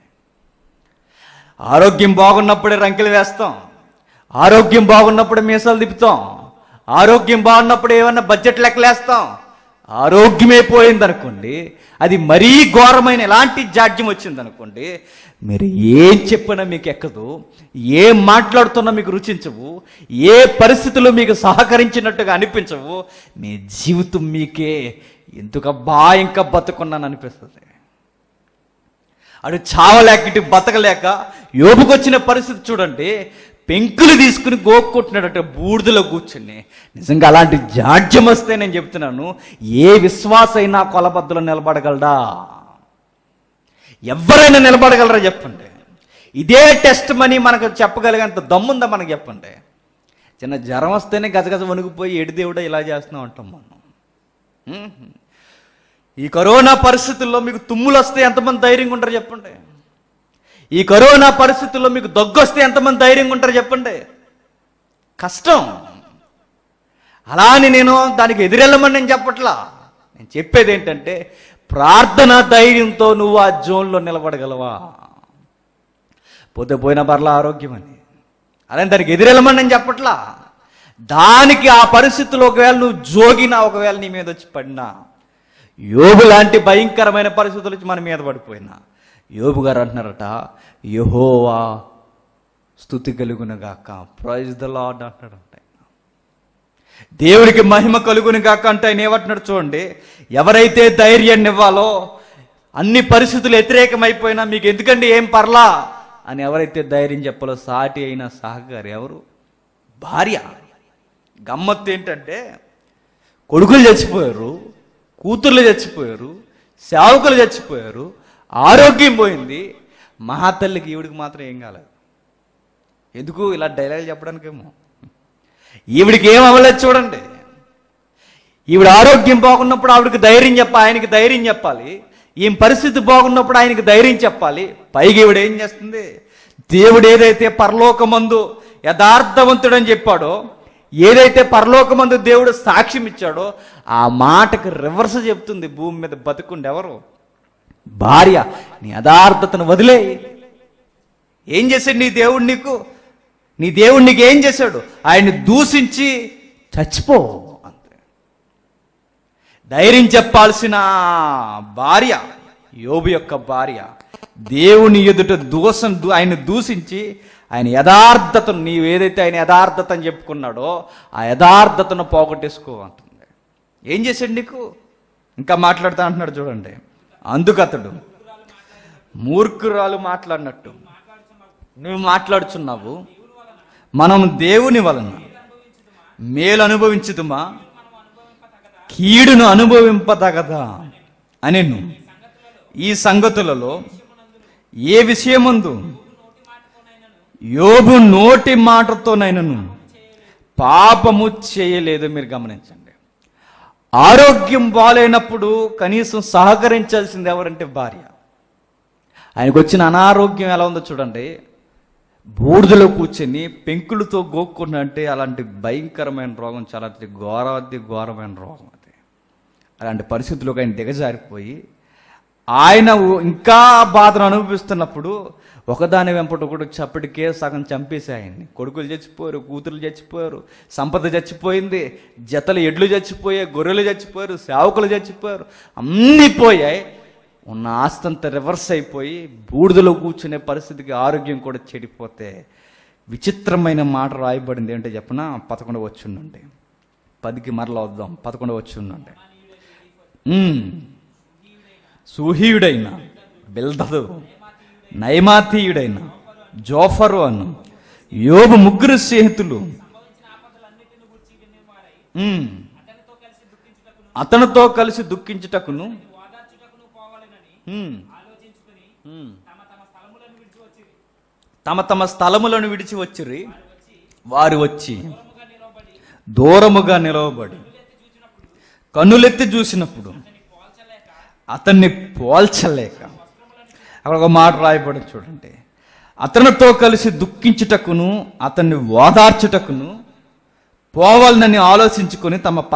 ఆరోగ్యం బాగున్నప్పుడే రంకెలు వేస్తాం, ఆరోగ్యం బాగున్నప్పుడే మీసాలు తిప్పుతాం, ఆరోగ్యం బాగున్నప్పుడు ఏమన్నా బడ్జెట్ లెక్కలేస్తాం. ఆరోగ్యమే పోయిందనుకోండి, అది మరీ ఘోరమైన ఎలాంటి జాడ్యం వచ్చిందనుకోండి, మీరు ఏం చెప్పినా మీకు ఎక్కదు, ఏం మాట్లాడుతున్నా మీకు రుచించవు, ఏ పరిస్థితుల్లో మీకు సహకరించినట్టుగా అనిపించవు. మీ జీవితం మీకే ఎందుకబ్బా ఇంకా బతుకున్నాను అనిపిస్తుంది. అటు చావలేక ఇటు బతకలేక యోబుకు వచ్చిన పరిస్థితి చూడండి. పెంకులు తీసుకుని గోక్కుంటున్నాడట బూడిదలో కూర్చుని. నిజంగా అలాంటి జాడ్యం వస్తే నేను చెప్తున్నాను, ఏ విశ్వాస అయినా కొలబద్దలో నిలబడగలడా? ఎవరైనా నిలబడగలరా చెప్పండి? ఇదే టెస్ట్ మనీ మనకు చెప్పగలిగేంత దమ్ముందా మనకు చెప్పండి? చిన్న జ్వరం వస్తేనే గజగజ వణుకుపోయి ఎడి దేవుడా ఇలా చేస్తున్నాం అంటాం మనం. ఈ కరోనా పరిస్థితుల్లో మీకు తుమ్ములు వస్తే ఎంతమంది ధైర్యంగా ఉంటారు చెప్పండి? ఈ కరోనా పరిస్థితుల్లో మీకు దగ్గొస్తే ఎంతమంది ధైర్యంగా ఉంటారు చెప్పండి? కష్టం. అలా అని నేను దానికి ఎదురెళ్ళమని నేను చెప్పట్లా. నేను చెప్పేది ఏంటంటే, ప్రార్థన ధైర్యంతో నువ్వు ఆ జోన్లో నిలబడగలవా? పోతే పోయిన పర్లా ఆరోగ్యం అని. అదే దానికి ఎదురెళ్ళమని నేను చెప్పట్లా. దానికి ఆ పరిస్థితుల్లో ఒకవేళ నువ్వు జోగినా, ఒకవేళ నీ మీద వచ్చి పడినా, యోబు లాంటి భయంకరమైన పరిస్థితులు వచ్చి మన మీద పడిపోయినా, యోబు గారు అంటున్నారట, యెహోవా స్తుతి కలుగునుగాక, ప్రైజ్ ద లార్డ్ అంటాడంట. దేవుడికి మహిమ కలుగునుగాక అంటే ఆయన ఏమంటున్నాడు చూడండి. ఎవరైతే ధైర్యాన్ని ఇవ్వాలో, అన్ని పరిస్థితులు వ్యతిరేకమైపోయినా మీకు ఎందుకండి ఏం పర్లా అని ఎవరైతే ధైర్యం చెప్పాలో సాటి అయిన సహకారి ఎవరు? భార్య. గమ్మత్తు ఏంటంటే కొడుకులు చచ్చిపోయారు, కూతుర్లు చచ్చిపోయారు, సేవకులు చచ్చిపోయారు, ఆరోగ్యం పోయింది, మహాతల్లికి ఈవిడికి మాత్రం ఏం కాలేదు. ఎందుకు ఇలా డైలాగ్ చెప్పడానికేమో. ఈవిడికి ఏం అవ్వలేదు చూడండి. ఈవిడ ఆరోగ్యం బాగున్నప్పుడు ఆవిడకి ధైర్యం ఆయనకి ధైర్యం చెప్పాలి. ఈమె పరిస్థితి బాగున్నప్పుడు ఆయనకి ధైర్యం చెప్పాలి. పైగా ఈవిడ ఏం చేస్తుంది? దేవుడు ఏదైతే పరలోకమందు యథార్థవంతుడని చెప్పాడో, ఏదైతే పరలోకమందు దేవుడు సాక్ష్యం ఇచ్చాడో ఆ మాటకు రివర్స్ చెప్తుంది. భూమి మీద బతుకుండి ఎవరు? భార్య. నీ యథార్థతను వదిలే. ఏం చేశాడు నీ దేవుడు నీకు? నీ దేవుడు నీకు ఏం చేశాడు? ఆయన్ని దూషించి చచ్చిపో అంతే. ధైర్యం చెప్పాల్సిన భార్య, యోబు యొక్క భార్య, దేవుని ఎదుట ఆయన దూషించి ఆయన యథార్థతను, నీవు ఏదైతే ఆయన యథార్థత అని చెప్పుకున్నాడో ఆ యథార్థతను పోగొట్టేసుకో అంటుంది. ఏం చేశాడు నీకు? ఇంకా మాట్లాడుతా అంటున్నాడు చూడండి. అందుకతడు మూర్ఖురాలు మాట్లాడినట్టు నువ్వు మాట్లాడుచున్నావు, మనం దేవుని వలన మేలు అనుభవించుదుమా, కీడును అనుభవింపతగదా అనెను. ఈ సంగతులలో ఏ విషయమందు యోబు నోటి మాటతోనైనను పాపము చేయలేదు. మీరు గమనించండి. ఆరోగ్యం బాగాలేనప్పుడు కనీసం సహకరించాల్సింది ఎవరంటే భార్య. ఆయనకు వచ్చిన అనారోగ్యం ఎలా ఉందో చూడండి. బూడిదలో కూర్చొని పెంకులతో గోక్కున్నా అంటే అలాంటి భయంకరమైన రోగం, చాలా ఘోరమైన రోగం అది. అలాంటి పరిస్థితులకు ఆయన దిగజారిపోయి ఆయన ఇంకా బాధను అనుభవిస్తున్నప్పుడు ఒకదాని వెంపట కూడా చప్పటికే సగం చంపేసి ఆయన్ని. కొడుకులు చచ్చిపోయారు, కూతురు చచ్చిపోయారు, సంపద చచ్చిపోయింది, జతలు ఎడ్లు చచ్చిపోయాయి, గొర్రెలు చచ్చిపోయారు, సేవకులు చచ్చిపోయారు, అన్నీ పోయాయి. ఉన్న ఆస్తంతా రివర్స్ అయిపోయి బూడిదలో కూర్చునే పరిస్థితికి ఆరోగ్యం కూడా చెడిపోతే విచిత్రమైన మాట రాయబడింది. ఏంటంటే చెప్పనా? 11 వచ్చుండండి. 10కి మరలా వద్దాం. 11 వచ్చుండండి. సూహీయుడైన బిల్దదు, నయమాతీయుడైన జోఫరు అను యోబు ముగ్గురు స్నేహితులు అతనితో కలిసి దుఃఖించుటకును తమ స్థలములను విడిచి వచ్చిరి. వారు వచ్చి దూరముగా నిలవబడి కన్నులెత్తి చూసినప్పుడు అతన్ని పోల్చలేక, అక్కడ ఒక మాట రాయబడి చూడండి. అతనితో కలిసి దుఃఖించుటకును అతన్ని ఓదార్చుటకును పోవాలని ఆలోచించుకొని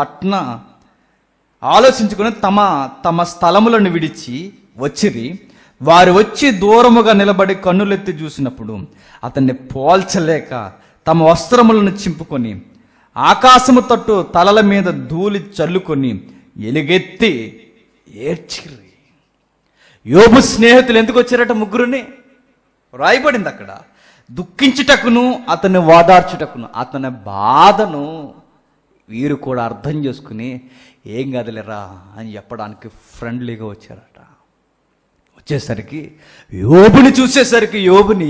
తమ స్థలములను విడిచి వచ్చిరి. వారు వచ్చి దూరముగా నిలబడి కన్నులెత్తి చూసినప్పుడు అతన్ని పోల్చలేక తమ వస్త్రములను చింపుకొని ఆకాశము తట్టు తలల మీద ధూళి చల్లుకొని ఎలుగెత్తి ఏడ్చిరి. యోబు స్నేహితులు ఎందుకు వచ్చారట? ముగ్గురుని రాయబడింది అక్కడ. దుఃఖించుటకును అతన్ని ఓదార్చుటకును, అతని బాధను వీరు కూడా అర్థం చేసుకుని ఏం కదలేరా అని చెప్పడానికి ఫ్రెండ్లీగా వచ్చారట. వచ్చేసరికి యోబుని చూసేసరికి యోబుని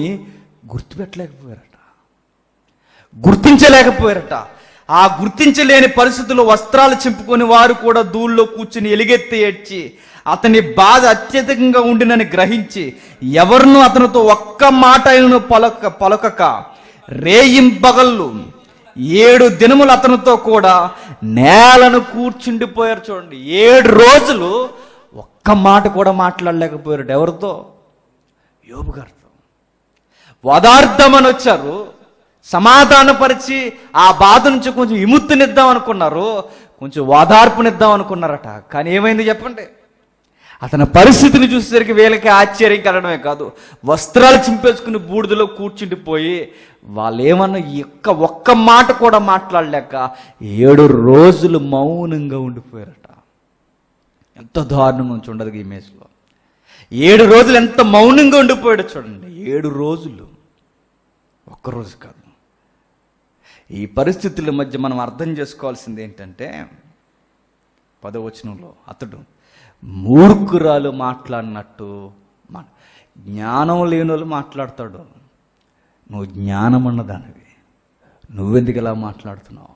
గుర్తించలేకపోయారట. ఆ గుర్తించలేని పరిస్థితుల్లో వస్త్రాలు చింపుకొని వారు కూడా ధూళిలో కూర్చుని ఎలుగెత్తి ఏడ్చి అతని బాధ అత్యధికంగా ఉండినని గ్రహించి ఎవరినూ అతనితో ఒక్క మాట అయినను పలకక రేయింపగళ్ళు 7 దినములు అతనితో కూడా నేలను కూర్చుండిపోయారు. చూడండి, 7 రోజులు ఒక్క మాట కూడా మాట్లాడలేకపోయారు. ఎవరితో? యోబు గారితో. వదార్థమని వచ్చారు, సమాధానపరిచి ఆ బాధ నుంచి కొంచెం విముక్తినిద్దాం అనుకున్నారు, కొంచెం ఓదార్పునిద్దాం అనుకున్నారట. కానీ ఏమైంది చెప్పండి? అతని పరిస్థితిని చూసేసరికి వీళ్ళకి ఆశ్చర్యం కలగడమే కాదు, వస్త్రాలు చింపేసుకుని బూడిదలో కూర్చుండిపోయి వాళ్ళు ఏమన్నా ఒక్క మాట కూడా మాట్లాడలేక 7 రోజులు మౌనంగా ఉండిపోయారట. ఎంత దారుణంగా ఉంచి ఉండదు ఈ ఇమేజ్లో. 7 రోజులు ఎంత మౌనంగా ఉండిపోయాడు చూడండి. 7 రోజులు, ఒక్కరోజు కాదు. ఈ పరిస్థితుల మధ్య మనం అర్థం చేసుకోవాల్సింది ఏంటంటే 10వ వచనంలో అతడు మూర్ఖురాలు మాట్లాడినట్టు, జ్ఞానం లేని వాళ్ళు మాట్లాడతాడు. నువ్వు జ్ఞానం అన్నదానివి, నువ్వెందుకు ఇలా మాట్లాడుతున్నావు?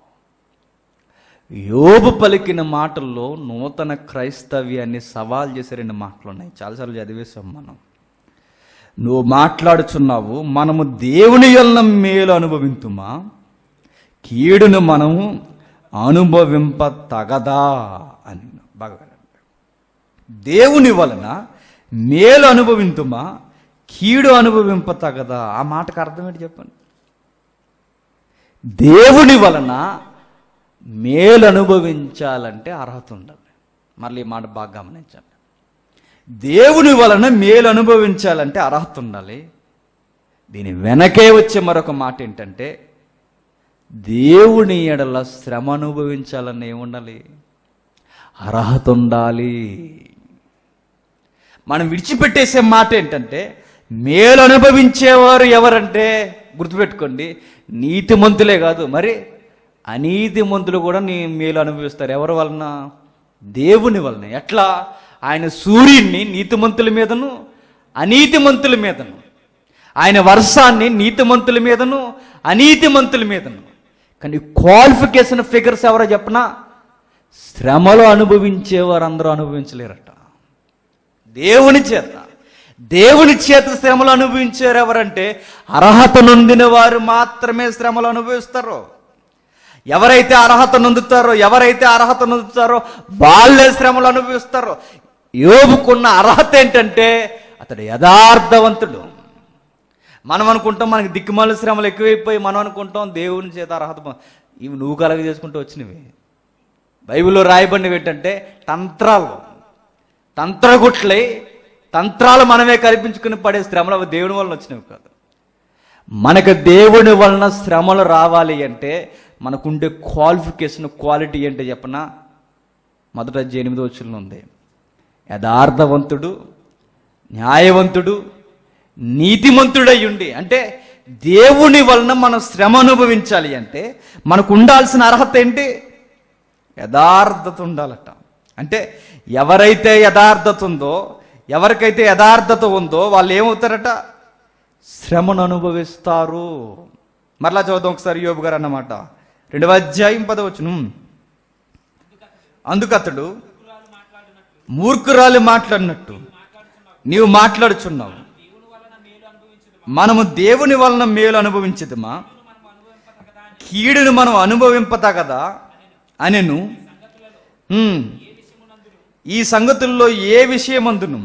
యోబు పలికిన మాటల్లో నూతన క్రైస్తవ్యాన్ని సవాల్ చేసే 2 మాటలు ఉన్నాయి. చాలాసార్లు చదివేశాం మనం. నువ్వు మాట్లాడుచున్నావు, మనము దేవుని వలన మేలు అనుభవింతుమా, కీడును మనము అనుభవింప తగదా అని. బాగా దేవుని వలన మేలు అనుభవింతుమా, కీడు అనుభవింప తగదా. ఆ మాటకు అర్థం ఏంటి చెప్పండి? దేవుని వలన మేలు అనుభవించాలంటే అర్హత ఉండాలి. మళ్ళీ ఈ మాట బాగా గమనించండి. దేవుని వలన మేలు అనుభవించాలంటే అర్హత ఉండాలి. దీని వెనకే వచ్చే మరొక మాట ఏంటంటే దేవుని ఎడల శ్రమ అనుభవించాలని ఏముండాలి? అర్హత ఉండాలి. మనం విడిచిపెట్టేసే మాట ఏంటంటే మేలు అనుభవించేవారు ఎవరంటే గుర్తుపెట్టుకోండి, నీతిమంతులే కాదు, మరి అనీతిమంతులు కూడా నీ మేలు అనుభవిస్తారు. ఎవరి వలన? దేవుని వలన. ఎట్లా? ఆయన సూర్యుడిని నీతిమంతుల మీదను అనీతిమంతుల మీదను, ఆయన వర్షాన్ని నీతిమంతుల మీదను అనీతిమంతుల మీదను. కానీ క్వాలిఫికేషన్ ఫిగర్స్ ఎవరో చెప్పనా? శ్రమలు అనుభవించేవారు అందరూ అనుభవించలేరట. దేవుని చేత శ్రమలు అనుభవించారు ఎవరంటే అర్హత నొందిన వారు మాత్రమే శ్రమలు అనుభవిస్తారు. ఎవరైతే అర్హత నొందుతారో వాళ్ళే శ్రమలు అనుభవిస్తారు. యోబుకున్న అర్హత ఏంటంటే అతడు యథార్థవంతుడు. మనం అనుకుంటాం మనకి దిక్కుమాల శ్రమలు ఎక్కువైపోయి మనం అనుకుంటాం దేవుని చేత అర్హత. ఇవి నువ్వు కలగ చేసుకుంటూ వచ్చినవి. బైబిల్లో రాయబడినవి ఏంటంటే తంత్రగుట్లై తంత్రాలు మనమే కల్పించుకుని పడే శ్రమలు అవి దేవుని వలన వచ్చినవి కాదు. మనకు దేవుని వలన శ్రమలు రావాలి అంటే మనకుండే క్వాలిటీ ఏంటో చెప్పనా? మొదట 8వ వచనంలో ఉంది. యథార్థవంతుడు, న్యాయవంతుడు, నీతిమంతుడై ఉండి. అంటే దేవుని వలన మనం శ్రమ అనుభవించాలి అంటే మనకు ఉండాల్సిన అర్హత ఏంటి? యథార్థత ఉండాలట. అంటే ఎవరైతే ఎవరికైతే యథార్థత ఉందో వాళ్ళు ఏమవుతారట? శ్రమను అనుభవిస్తారు. మరలా చదువుదాం ఒకసారి యోబు గారు అన్నమాట. 2వ అధ్యాయం 10వ వచనం. అందుకతడు మూర్ఖురాలు మాట్లాడినట్టు నీవు మాట్లాడుచున్నావు, మనము దేవుని వలన మేలు అనుభవించదుమా, కీడును మనం అనుభవింపతగదా అనెను. ఈ సంగతుల్లో ఏ విషయమందును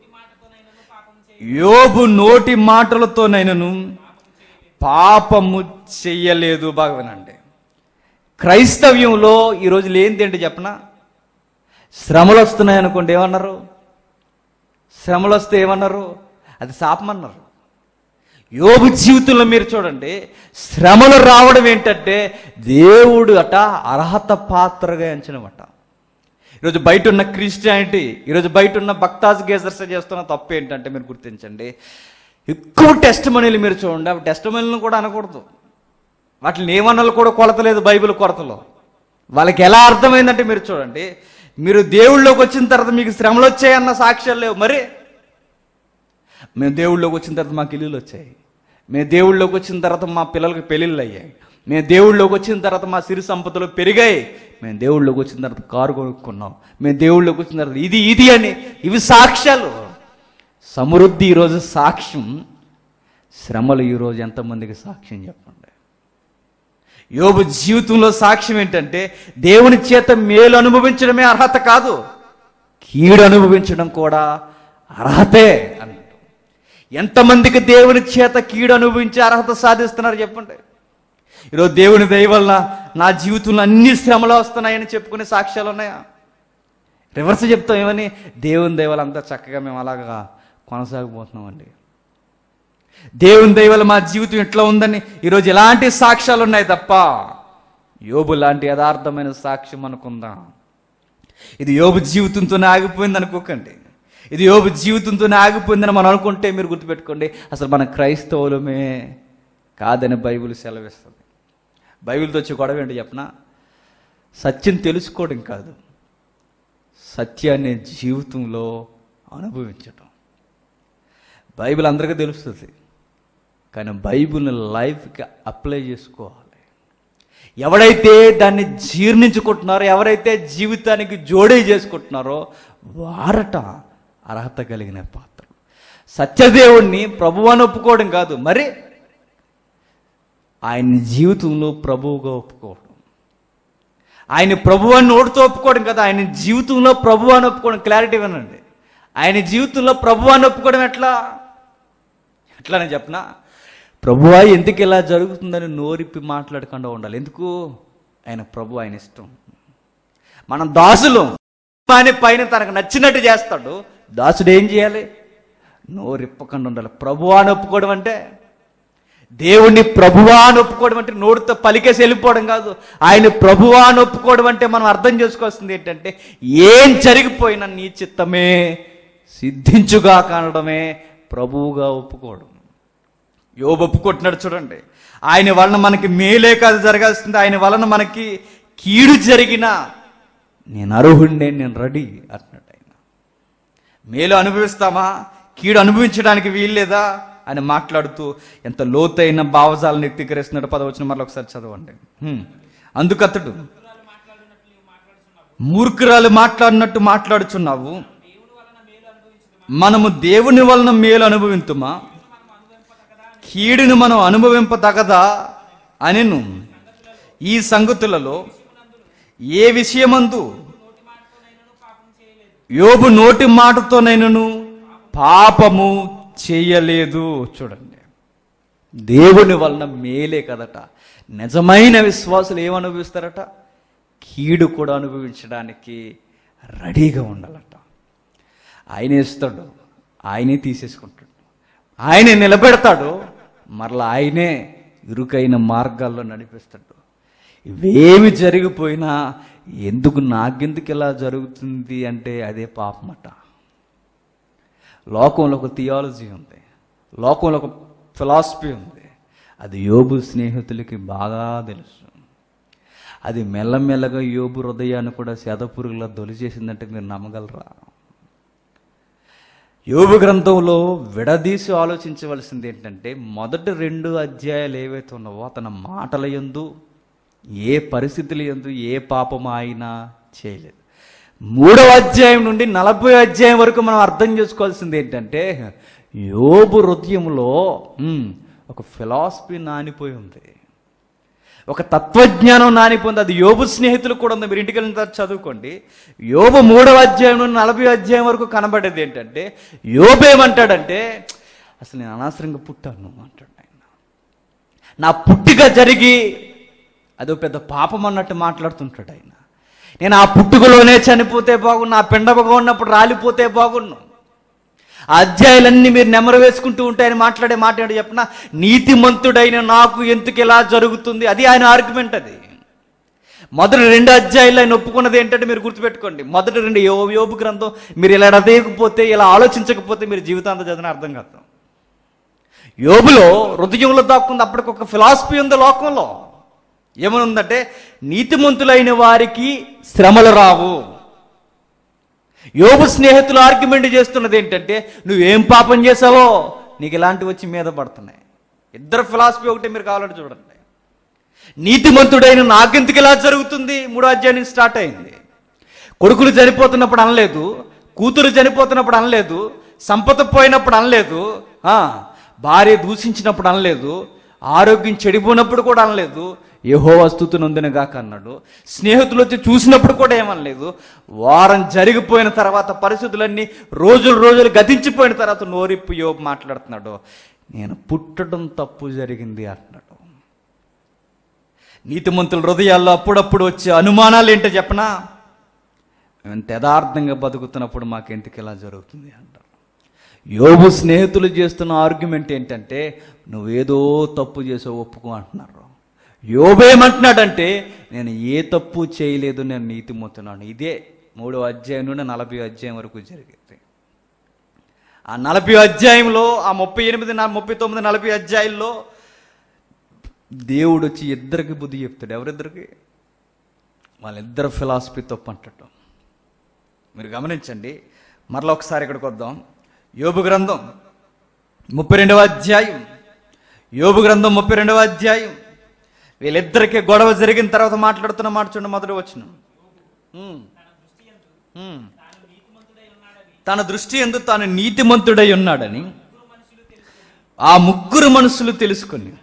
యోబు నోటి మాటలతోనైనను పాపము చెయ్యలేదు. బాగా వినండి. క్రైస్తవ్యంలో ఈరోజు లేనిది ఏంటి చెప్పనా? శ్రమలు వస్తున్నాయి అనుకోండి, ఏమన్నారు? శ్రమలు వస్తే ఏమన్నారు? అది శాపమన్నారు. యోబు జీవితంలో మీరు చూడండి, శ్రమలు రావడం ఏంటంటే దేవుడు అట అర్హత పాత్రగా ఎంచనమాట. ఈరోజు బయట ఉన్న క్రిస్టియానిటీ, ఈరోజు బయట ఉన్న భక్తాజ్ గేజర్స్ చేస్తున్న తప్పు ఏంటంటే మీరు గుర్తించండి, ఎక్కువ టెస్ట్ మనీలు మీరు చూడండి. అవి టెస్ట్ మనీలను కూడా అనకూడదు, వాటిని ఏమన్నాళ్ళు కూడా కొలత లేదు బైబిల్ కొరతలో. వాళ్ళకి ఎలా అర్థమైందంటే మీరు చూడండి, మీరు దేవుళ్ళలోకి వచ్చిన తర్వాత మీకు శ్రమలు వచ్చాయన్న సాక్ష్యాలు లేవు. మరి మేము దేవుళ్ళలోకి వచ్చిన తర్వాత మాకు ఇల్లులు వచ్చాయి, మేము దేవుళ్ళలోకి వచ్చిన తర్వాత మా పిల్లలకి పెళ్ళిళ్ళు అయ్యాయి, మేము దేవుళ్ళలోకి వచ్చిన తర్వాత మా సిరి సంపదలు పెరిగాయి, మేము దేవుళ్ళలోకి వచ్చిన తర్వాత కారు కొనుక్కున్నాం, మేము దేవుళ్ళలోకి వచ్చిన తర్వాత ఇది అని ఇవి సాక్ష్యాలు. సమృద్ధి ఈరోజు సాక్ష్యం, శ్రమలు ఈరోజు ఎంతమందికి సాక్ష్యం చెప్పండి. యోబు జీవితంలో సాక్ష్యం ఏంటంటే దేవుని చేత మేలు అనుభవించడమే అర్హత కాదు, కీడు అనుభవించడం కూడా అర్హతే అన్నట్టు. ఎంతమందికి దేవుని చేత కీడు అనుభవించే అర్హత సాధిస్తున్నారు చెప్పండి. ఈరోజు దేవుని దయ వల్ల నా జీవితంలో అన్ని శ్రమలు వస్తున్నాయని చెప్పుకునే సాక్ష్యాలు ఉన్నాయా? రివర్స్ చెప్తాం ఏమని, దేవుని దయ వల్ల అంతా చక్కగా మేము అలాగా కొనసాగిపోతున్నామండి. దేవుని దయ వల్ల మా జీవితం ఇట్లా ఉందని ఈరోజు ఎలాంటి సాక్ష్యాలు ఉన్నాయి తప్ప యోబు లాంటి యథార్థమైన సాక్ష్యం మనకుందా? ఇది యోబు జీవితంతోనే ఆగిపోయింది అనుకోకండి. ఇది యోబు జీవితంతోనే ఆగిపోయిందని మనం అనుకుంటే మీరు గుర్తుపెట్టుకోండి, అసలు మన క్రైస్తవులమే కాదని బైబిల్ సెలవిస్తుంది. బైబిల్తో వచ్చే గొడవ ఏంటో చెప్పనా? సత్యం తెలుసుకోవడం కాదు, సత్యాన్ని జీవితంలో అనుభవించటం. బైబిల్ అందరికీ తెలుస్తుంది, కానీ బైబిల్ని లైఫ్కి అప్లై చేసుకోవాలి. ఎవడైతే దాన్ని జీర్ణించుకుంటున్నారో, ఎవరైతే జీవితానికి జోడీ చేసుకుంటున్నారో వారట అర్హత కలిగిన పాత్రలు. సత్యదేవుణ్ణి ప్రభువుని ఒప్పుకోవడం కాదు, మరి ఆయన జీవితంలో ప్రభువుగా ఒప్పుకోవడం. ఆయన ప్రభువాన్ని నోటితో ఒప్పుకోవడం కదా, ఆయన జీవితంలో ప్రభువాన్ని ఒప్పుకోవడం. క్లారిటీ వినండి, ఆయన జీవితంలో ప్రభువాన్ని ఒప్పుకోవడం ఎట్లానే చెప్పనా? ప్రభువా ఎందుకు ఇలా జరుగుతుందని నోరిప్పి మాట్లాడకుండా ఉండాలి. ఎందుకు? ఆయన ప్రభు, ఆయన ఇష్టం. మనం దాసులు అని పైన తనకు నచ్చినట్టు చేస్తాడు. దాసుడు ఏం చేయాలి? నోరిప్పకుండా ఉండాలి. ప్రభువా అని ఒప్పుకోవడం అంటే, దేవుణ్ణి ప్రభువా అని ఒప్పుకోవడం అంటే నోటితో పలికేసి వెళ్ళిపోవడం కాదు. ఆయన ప్రభువా అని ఒప్పుకోవడం అంటే మనం అర్థం చేసుకోవాల్సింది ఏంటంటే, ఏం జరిగిపోయినా నీ చిత్తమే సిద్ధించుగా కానడమే ప్రభువుగా ఒప్పుకోవడం. యోబు ఒప్పుకుంటున్నాడు చూడండి. ఆయన వలన మనకి మేలే కాదు జరగాల్సింది, ఆయన వలన మనకి కీడు జరిగినా నేను అర్హుడినే, నేను రెడీ అంటున్నాడు. ఆయన మేలు అనుభవిస్తామా, కీడు అనుభవించడానికి వీల్లేదా అని మాట్లాడుతూ ఎంత లోతైన భావజాలను వ్యక్తీకరిస్తున్నాడు. 10వ వచనం మరలా ఒకసారి చదవండి. అందుకతడు, మూర్ఖురాలు మాట్లాడినట్టు మాట్లాడుచున్నావు, మనము దేవుని వలన మేలు అనుభవింతుమా, కీడును మనం అనుభవింపదగదా అనెను. ఈ సంగతులలో ఏ విషయమందు యోబు నోటి మాటతోనైనను పాపము చేయలేదు. చూడండి, దేవుని వలన మేలే కదట. నిజమైన విశ్వాసులు ఏమనుభవిస్తారట? కీడు కూడా అనుభవించడానికి రెడీగా ఉండాలట. ఆయనే ఇస్తాడు, ఆయనే తీసేసుకుంటాడు, ఆయనే నిలబెడతాడు, మరలా ఆయనే ఇరుకైన మార్గాల్లో నడిపిస్తాడు. ఇవేమి జరిగిపోయినా నాకెందుకు ఇలా జరుగుతుంది అంటే అదే పాపమట. లోకంలో ఒక థియాలజీ ఉంది, లోకంలో ఒక ఫిలాసఫీ ఉంది. అది యోబు స్నేహితులకి బాగా తెలుసు. అది మెల్లమెల్లగా యోబు హృదయాన్ని కూడా శతపురుగులా దొలిచేసిందంటే మీరు నమ్మగలరా? యోబు గ్రంథంలో విడదీసి ఆలోచించవలసింది ఏంటంటే, మొదటి 2 అధ్యాయాలు ఏవైతే ఉన్నావో అతని మాటల యందు ఏ పరిస్థితుల యందు ఏ పాపం ఆయన చేయలేదు. 3వ అధ్యాయం నుండి 40వ అధ్యాయం వరకు మనం అర్థం చేసుకోవాల్సింది ఏంటంటే, యోబు హృదయంలో ఒక ఫిలాసఫీ నానిపోయి ఉంది, ఒక తత్వజ్ఞానం నానిపోయింది. అది యోబు స్నేహితులు కూడా ఉంది. మీరు ఇంటికి వెళ్ళిన తర్వాత చదువుకోండి. యోబు 3వ అధ్యాయం నుండి 40వ అధ్యాయం వరకు కనబడేది ఏంటంటే, యోబు ఏమంటాడంటే, అసలు నేను అనవసరంగా పుట్టాను అంటాడు. ఆయన నా పుట్టిక జరిగి అదో పెద్ద పాపం అన్నట్టు మాట్లాడుతుంటాడు. ఆయన నేను ఆ పుట్టుకలోనే చనిపోతే బాగున్నా, ఆ పిండబగా ఉన్నప్పుడు రాలిపోతే బాగున్నా. ఆ అధ్యాయాలన్నీ మీరు నెమరు వేసుకుంటూ ఉంటే ఆయన మాట్లాడే మాట ఏంటో చెప్పిన, నీతిమంతుడైన నాకు ఎందుకు ఇలా జరుగుతుంది, అది ఆయన ఆర్గ్యుమెంట్. అది మొదటి 2 అధ్యాయాలు ఆయన ఒప్పుకున్నది ఏంటంటే మీరు గుర్తుపెట్టుకోండి. మొదటి 2 యోబు గ్రంథం మీరు ఇలా అదేయకపోతే, ఇలా ఆలోచించకపోతే మీరు జీవితాంతం చదివిన అర్థం కాదు. యోబులో హృదయంలో దాక్కుంది అప్పటికొక ఫిలాసఫీ ఉంది లోకంలో. ఏమని ఉందంటే, నీతిమంతులైన వారికి శ్రమలు రావు. యోబు స్నేహితులు ఆర్గ్యుమెంట్ చేస్తున్నది ఏంటంటే, నువ్వేం పాపం చేసావో నీకు ఇలాంటివి వచ్చి మీద పడుతున్నాయి. ఇద్దరు ఫిలాసఫీ ఒకటి, మీరు కావాలంటే చూడండి. నీతిమంతుడైన నాకెందుకు ఇలా జరుగుతుంది 3వ అధ్యాయం నుంచి స్టార్ట్ అయింది. కొడుకులు చనిపోతున్నప్పుడు అనలేదు, కూతురు చనిపోతున్నప్పుడు అనలేదు, సంపద పోయినప్పుడు అనలేదు, భార్య దూషించినప్పుడు అనలేదు, ఆరోగ్యం చెడిపోయినప్పుడు కూడా అనలేదు, యెహోవా స్తుతి నొందినగాక అన్నాడు. స్నేహితులు వచ్చి చూసినప్పుడు కూడా ఏమనలేదు. వారం జరిగిపోయిన తర్వాత, పరిస్థితులన్నీ రోజులు గతించిపోయిన తర్వాత నోరిప్పు యోబు మాట్లాడుతున్నాడు, నేను పుట్టడం తప్పు జరిగింది అంటున్నాడు. నీతిమంతుల హృదయాల్లో అప్పుడప్పుడు వచ్చే అనుమానాలు ఏంటో చెప్పనా? మేము యథార్థంగా బతుకుతున్నప్పుడు మాకెందుకు ఇలా జరుగుతుంది అంటారు. యోబు స్నేహితులు చేస్తున్న ఆర్గ్యుమెంట్ ఏంటంటే, నువ్వేదో తప్పు చేసావు ఒప్పుకో అంటున్నారు. యోబు ఏమంటున్నాడంటే, నేను ఏ తప్పు చేయలేదు, నేను నీతిమంతున్నాను. ఇదే 3వ అధ్యాయం నుండి 40వ అధ్యాయం వరకు జరిగింది. ఆ 40వ అధ్యాయంలో, ఆ 38, 39, 40 అధ్యాయుల్లో దేవుడు వచ్చి ఇద్దరికి బుద్ధి చెప్తాడు. ఎవరిద్దరికి? వాళ్ళిద్దరు ఫిలాసఫీ తప్పు అంటటం మీరు గమనించండి. మరలా ఒకసారి ఇక్కడికి వద్దాం. యోబు గ్రంథం 32వ అధ్యాయం, యోబు గ్రంథం 32వ అధ్యాయం. వీళ్ళిద్దరికీ గొడవ జరిగిన తర్వాత మాట్లాడుతున్న మాట చూడండి. మొదటి వచనం, తన దృష్టి యందు తాను నీతిమంతుడై ఉన్నాడని ఆ ముగ్గురు మనుషులు తెలుసుకుని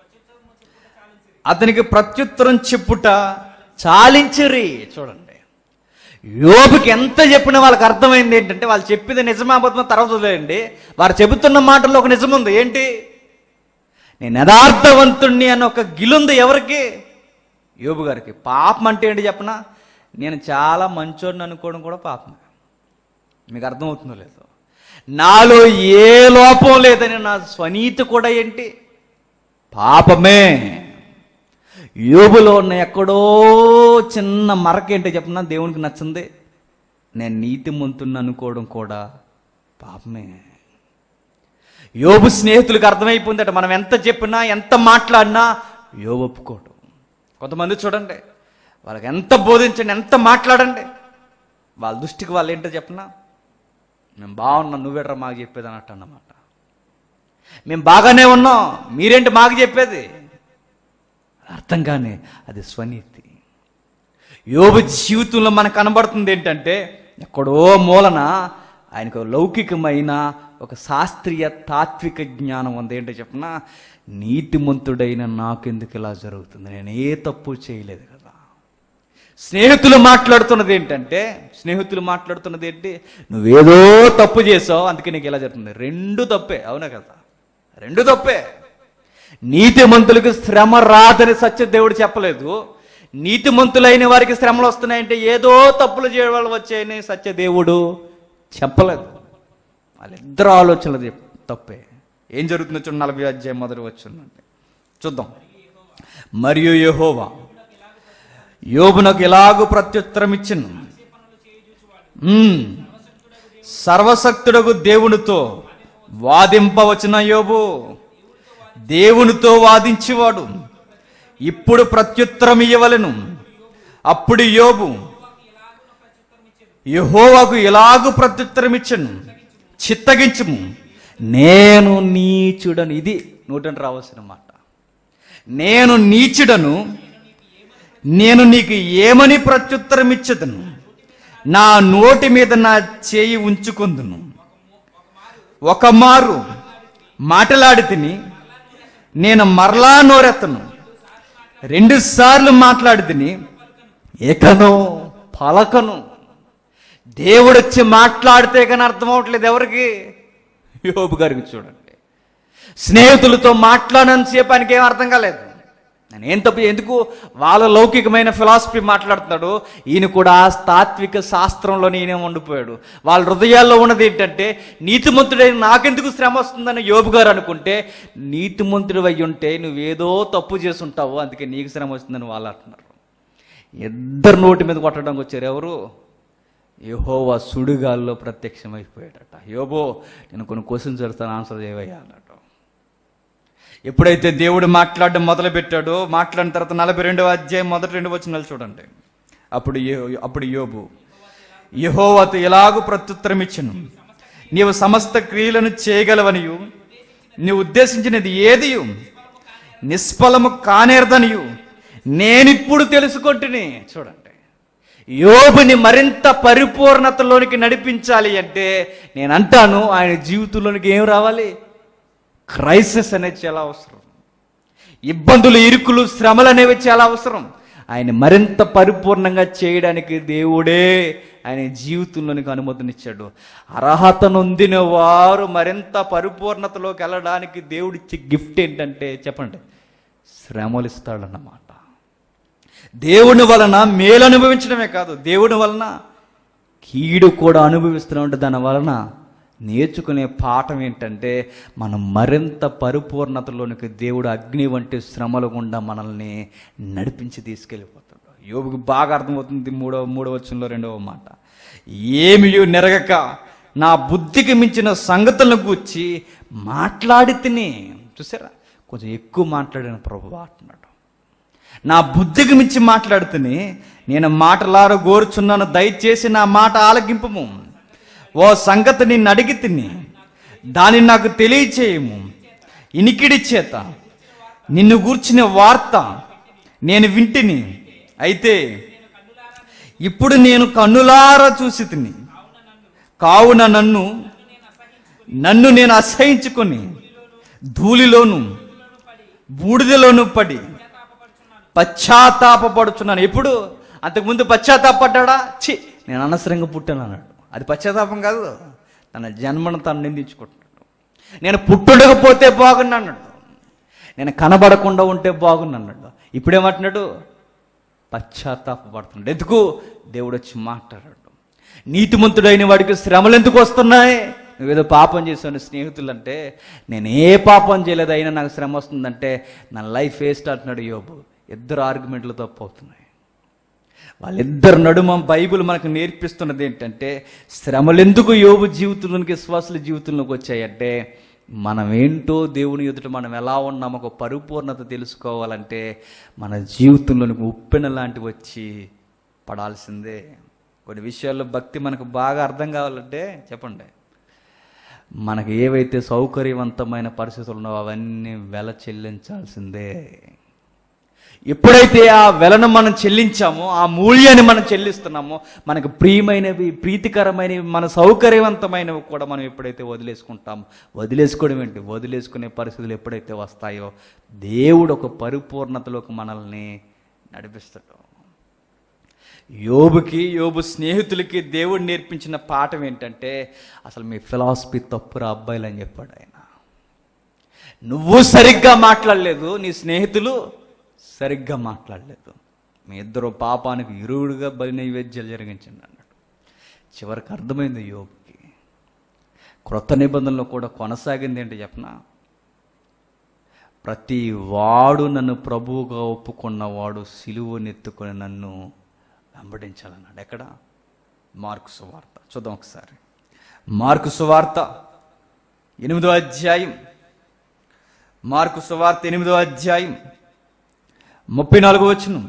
అతనికి ప్రత్యుత్తరం చెప్పుట చాలించిరి. చూడండి, యోబుకి ఎంత చెప్పినా వాళ్ళకి అర్థమైంది ఏంటంటే, వాళ్ళు చెప్పింది నిజమా అబద్ధమా తర్వాత వదిలేయండి, వారు చెబుతున్న మాటల్లో ఒక నిజం ఉంది. ఏంటి? నేను యథార్థవంతుణ్ణి అని ఒక గిలుంది. ఎవరికి? యోబు గారికి. పాపం అంటే ఏంటి చెప్పనా? నేను చాలా మంచోడిని అనుకోవడం కూడా పాపమే. మీకు అర్థమవుతుందో లేదో? నాలో ఏ లోపం లేదని నా స్వనీతి కూడా ఏంటి? పాపమే. యోబులో ఉన్న ఎక్కడో చిన్న మరకేంటో చెప్పనా దేవునికి నచ్చింది? నేను నీతిమంతుణ్ణి అనుకోవడం కూడా పాపమే. యోబు స్నేహితులకు అర్థమైపోయిందట, మనం ఎంత చెప్పినా ఎంత మాట్లాడినా యోబు ఒప్పుకోవడం. కొంతమంది చూడండి, వాళ్ళకి ఎంత బోధించండి, ఎంత మాట్లాడండి, వాళ్ళ దృష్టికి వాళ్ళు ఏంటో చెప్పనా, మేము బాగున్నాం నువ్వేట్రా మాకు చెప్పేది అన్నట్టు అన్నమాట. మేము బాగానే ఉన్నాం మీరేంటి మాకు చెప్పేది? అర్థం కానీ అది స్వనీతి. యోబు జీవితంలో మనకు కనబడుతుంది ఏంటంటే, ఎక్కడో మూలన ఆయనకు లౌకికమైన ఒక శాస్త్రీయ తాత్విక జ్ఞానం ఉంది. ఏంటో చెప్పిన, నీతిమంతుడైన నాకెందుకు ఇలా జరుగుతుంది, నేను ఏ తప్పు చేయలేదు కదా. స్నేహితులు మాట్లాడుతున్నది ఏంటి? నువ్వేదో తప్పు చేసావు అందుకే నీకు ఇలా జరుగుతుంది. రెండు తప్పే, అవునా కదా? రెండు తప్పే. నీతిమంతులకు శ్రమ రాదని సత్య దేవుడు చెప్పలేదు. నీతిమంతులైన వారికి శ్రమలు వస్తున్నాయంటే ఏదో తప్పులు చేయడం వల్ల వచ్చాయని సత్య దేవుడు చెప్పలేదు. వాళ్ళిద్దరు ఆలోచనలు తప్పే. ఏం జరుగుతుందో చూడండి. 40వ అధ్యాయం మొదటి వచనం చూద్దాం. మరియు యెహోవా యోబునకు ఇలాగు ప్రత్యుత్తరం ఇచ్చెను, సర్వశక్తుడగు దేవునితో వాదింపవచ్చున యోబు, దేవునితో వాదించేవాడు ఇప్పుడు ప్రత్యుత్తరం ఇయ్యవలెను. అప్పుడు యోబు యెహోవాకు ఇలాగు ప్రత్యుత్తరం ఇచ్చెను, చిత్తగించుము, నేను నీచుడను. ఇది నోటంటే రావాల్సిన మాట. నేను నీచుడను, నేను నీకు ఏమని ప్రత్యుత్తరం ఇచ్చేదను? నా నోటి మీద నా చేయి ఉంచుకుందును. ఒక మారు మాటలాడి తిని నేను మరలా నోరెత్తను, 2 సార్లు మాట్లాడి తిని ఏకను పలకను. దేవుడొచ్చి మాట్లాడితే కానీ అర్థం అవట్లేదు ఎవరికి? యోబు గారికి. చూడండి, స్నేహితులతో మాట్లాడనంతసేపు ఆయనకి ఏం అర్థం కాలేదు. నేను ఏం తప్పు, ఎందుకు వాళ్ళ లౌకికమైన ఫిలాసఫీ మాట్లాడుతున్నాడు, ఈయన కూడా తాత్విక శాస్త్రంలోనే ఈయన ఉండిపోయాడు. వాళ్ళ హృదయాల్లో ఉన్నది ఏంటంటే, నీతిమంతుడైన నాకెందుకు శ్రమ వస్తుందని యోబు గారు అనుకుంటే, నీతిమంతుడు అయి ఉంటే నువ్వేదో తప్పు చేసి ఉంటావు అందుకే నీకు శ్రమ వస్తుందని వాళ్ళు అంటున్నారు. ఇద్దరు నోటి మీద కొట్టడానికి వచ్చారు. ఎవరు? యెహోవా సుడిగాల్లో ప్రత్యక్షమైపోయాడట. యోబో, నేను కొన్ని క్వశ్చన్స్ అడుగుతాను, ఆన్సర్ చేయవయ్యా అన్నట్టు. ఎప్పుడైతే దేవుడు మాట్లాడడం మొదలుపెట్టాడో, మాట్లాడిన తర్వాత 42వ అధ్యాయం మొదటి 2 వచనాలు చూడండి. అప్పుడు యోబు యెహోవాతో ఇలాగు ప్రత్యుత్తరం ఇచ్చెను, నీవు సమస్త క్రియలను చేయగలవనియు, నీవు ఉద్దేశించినది ఏది నిష్ఫలము కానేరదనియు నేనిప్పుడు తెలుసుకుంటుని. చూడండి, యోబుని మరింత పరిపూర్ణతలోనికి నడిపించాలి అంటే నేను అంటాను, ఆయన జీవితంలోనికి ఏం రావాలి? క్రైసిస్ అనేది చాలా అవసరం. ఇబ్బందులు, ఇరుకులు, శ్రమలు అనేవి చాలా అవసరం. ఆయన మరింత పరిపూర్ణంగా చేయడానికి దేవుడే ఆయన జీవితంలోనికి అనుమతినిచ్చాడు. అర్హత నొందిన వారు మరింత పరిపూర్ణతలోకి వెళ్ళడానికి దేవుడిచ్చే గిఫ్ట్ ఏంటంటే చెప్పండి, శ్రమలు ఇస్తాడన్నమాట. దేవుని వలన మేలు అనుభవించడమే కాదు, దేవుని వలన కీడు కూడా అనుభవిస్తూనే ఉంటే దాని వలన నేర్చుకునే పాఠం ఏంటంటే మనం మరింత పరిపూర్ణతలోనికి దేవుడు అగ్ని వంటి శ్రమల గుండా మనల్ని నడిపించి తీసుకెళ్ళిపోతాడు. యోబుకి బాగా అర్థమవుతుంది మూడవ వచనంలో 2వ మాట, ఏమి నెరగక నా బుద్ధికి మించిన సంగతులను గూర్చి మాట్లాడి తిని. చూసారా, కొంచెం ఎక్కువ మాట్లాడిన ప్రభువా అంటున్నాడు. నా బుద్ధికి మించి మాట్లాడుతుని నేను మాటలార గోరుచున్నాను, దయచేసి నా మాట ఆలకింపుము. ఓ సంగతి నిన్ను అడిగి తిని దానిని నాకు తెలియచేయము. ఇనికిడి చేత నిన్ను గూర్చిన వార్త నేను వింటిని, అయితే ఇప్పుడు నేను కన్నులారా చూసి తిని. కావున నన్ను నేను అసహించుకొని ధూళిలోను బూడిదలోను పడి పశ్చాత్తాపడుచున్నాను. ఎప్పుడు? అంతకుముందు పశ్చాత్తాపడ్డా? నేను అనవసరంగా పుట్టాను అన్నాడు. అది పశ్చాత్తాపం కాదు, తన జన్మను తను నిందించుకుంటున్నాడు. నేను పుట్టుడకపోతే బాగున్నా అన్నాడు, నేను కనబడకుండా ఉంటే బాగున్నా అన్నాడు. ఇప్పుడేమంటున్నాడు? పశ్చాత్తాపడుతున్నాడు. ఎందుకు? దేవుడు వచ్చి మాట్లాడాడు. నీతిమంతుడైన వాడికి శ్రమలు ఎందుకు వస్తున్నాయి? నువ్వేదో పాపం చేసావు స్నేహితులు అంటే, నేను ఏ పాపం చేయలేదు అయినా నాకు శ్రమ వస్తుందంటే నా లైఫ్ వేస్ట్ అంటున్నాడు యోబు. ఇద్దరు ఆర్గ్యుమెంట్లు తప్పు అవుతున్నాయి. వాళ్ళిద్దరు నడుమ బైబిల్ మనకు నేర్పిస్తున్నది ఏంటంటే, శ్రమలు ఎందుకు యోబు జీవితంలోనికి విశ్వాసుల జీవితంలోకి వచ్చాయంటే, మనం ఏంటో దేవుని ఎదుట మనం ఎలా ఉన్నామో ఒక పరిపూర్ణత తెలుసుకోవాలంటే మన జీవితంలోనికి ఉప్పెన లాంటివి వచ్చి పడాల్సిందే. కొన్ని విషయాల్లో భక్తి మనకు బాగా అర్థం కావాలంటే చెప్పండి, మనకు ఏవైతే సౌకర్యవంతమైన పరిస్థితులు ఉన్నావో అవన్నీ వెల చెల్లించాల్సిందే. ఎప్పుడైతే ఆ వెలను మనం చెల్లించామో, ఆ మూల్యాన్ని మనం చెల్లిస్తున్నామో, మనకు ప్రియమైనవి, ప్రీతికరమైనవి, మన సౌకర్యవంతమైనవి కూడా మనం ఎప్పుడైతే వదిలేసుకుంటామో, వదిలేసుకోవడం ఏంటి, వదిలేసుకునే పరిస్థితులు ఎప్పుడైతే వస్తాయో దేవుడు ఒక పరిపూర్ణతలోకి మనల్ని నడిపిస్తాడు. యోబు స్నేహితులకి దేవుడు నేర్పించిన పాఠం ఏంటంటే, అసలు మీ ఫిలాసఫీ తప్పురా అబ్బాయిలు అని చెప్పాడు ఆయన. నువ్వు సరిగ్గా మాట్లాడలేదు, నీ స్నేహితులు సరిగ్గా మాట్లాడలేదు, మీ ఇద్దరు పాపానికి ఇరువుడుగా బలి నైవేద్యాలు జరిగించండి అన్నాడు. చివరికి అర్థమైంది యోబుకి. క్రొత్త నిబంధనలో కూడా కొనసాగింది ఏంటి చెప్పనా? ప్రతి వాడు నన్ను ప్రభువుగా ఒప్పుకున్నవాడు సిలువనెత్తుకొని నన్ను వెంబడించాలన్నాడు. ఎక్కడ? మార్కు సువార్త. చూద్దాం ఒకసారి. మార్కు సువార్త 8వ అధ్యాయం. మార్కు సువార్త 8వ అధ్యాయం 34వ వచనం.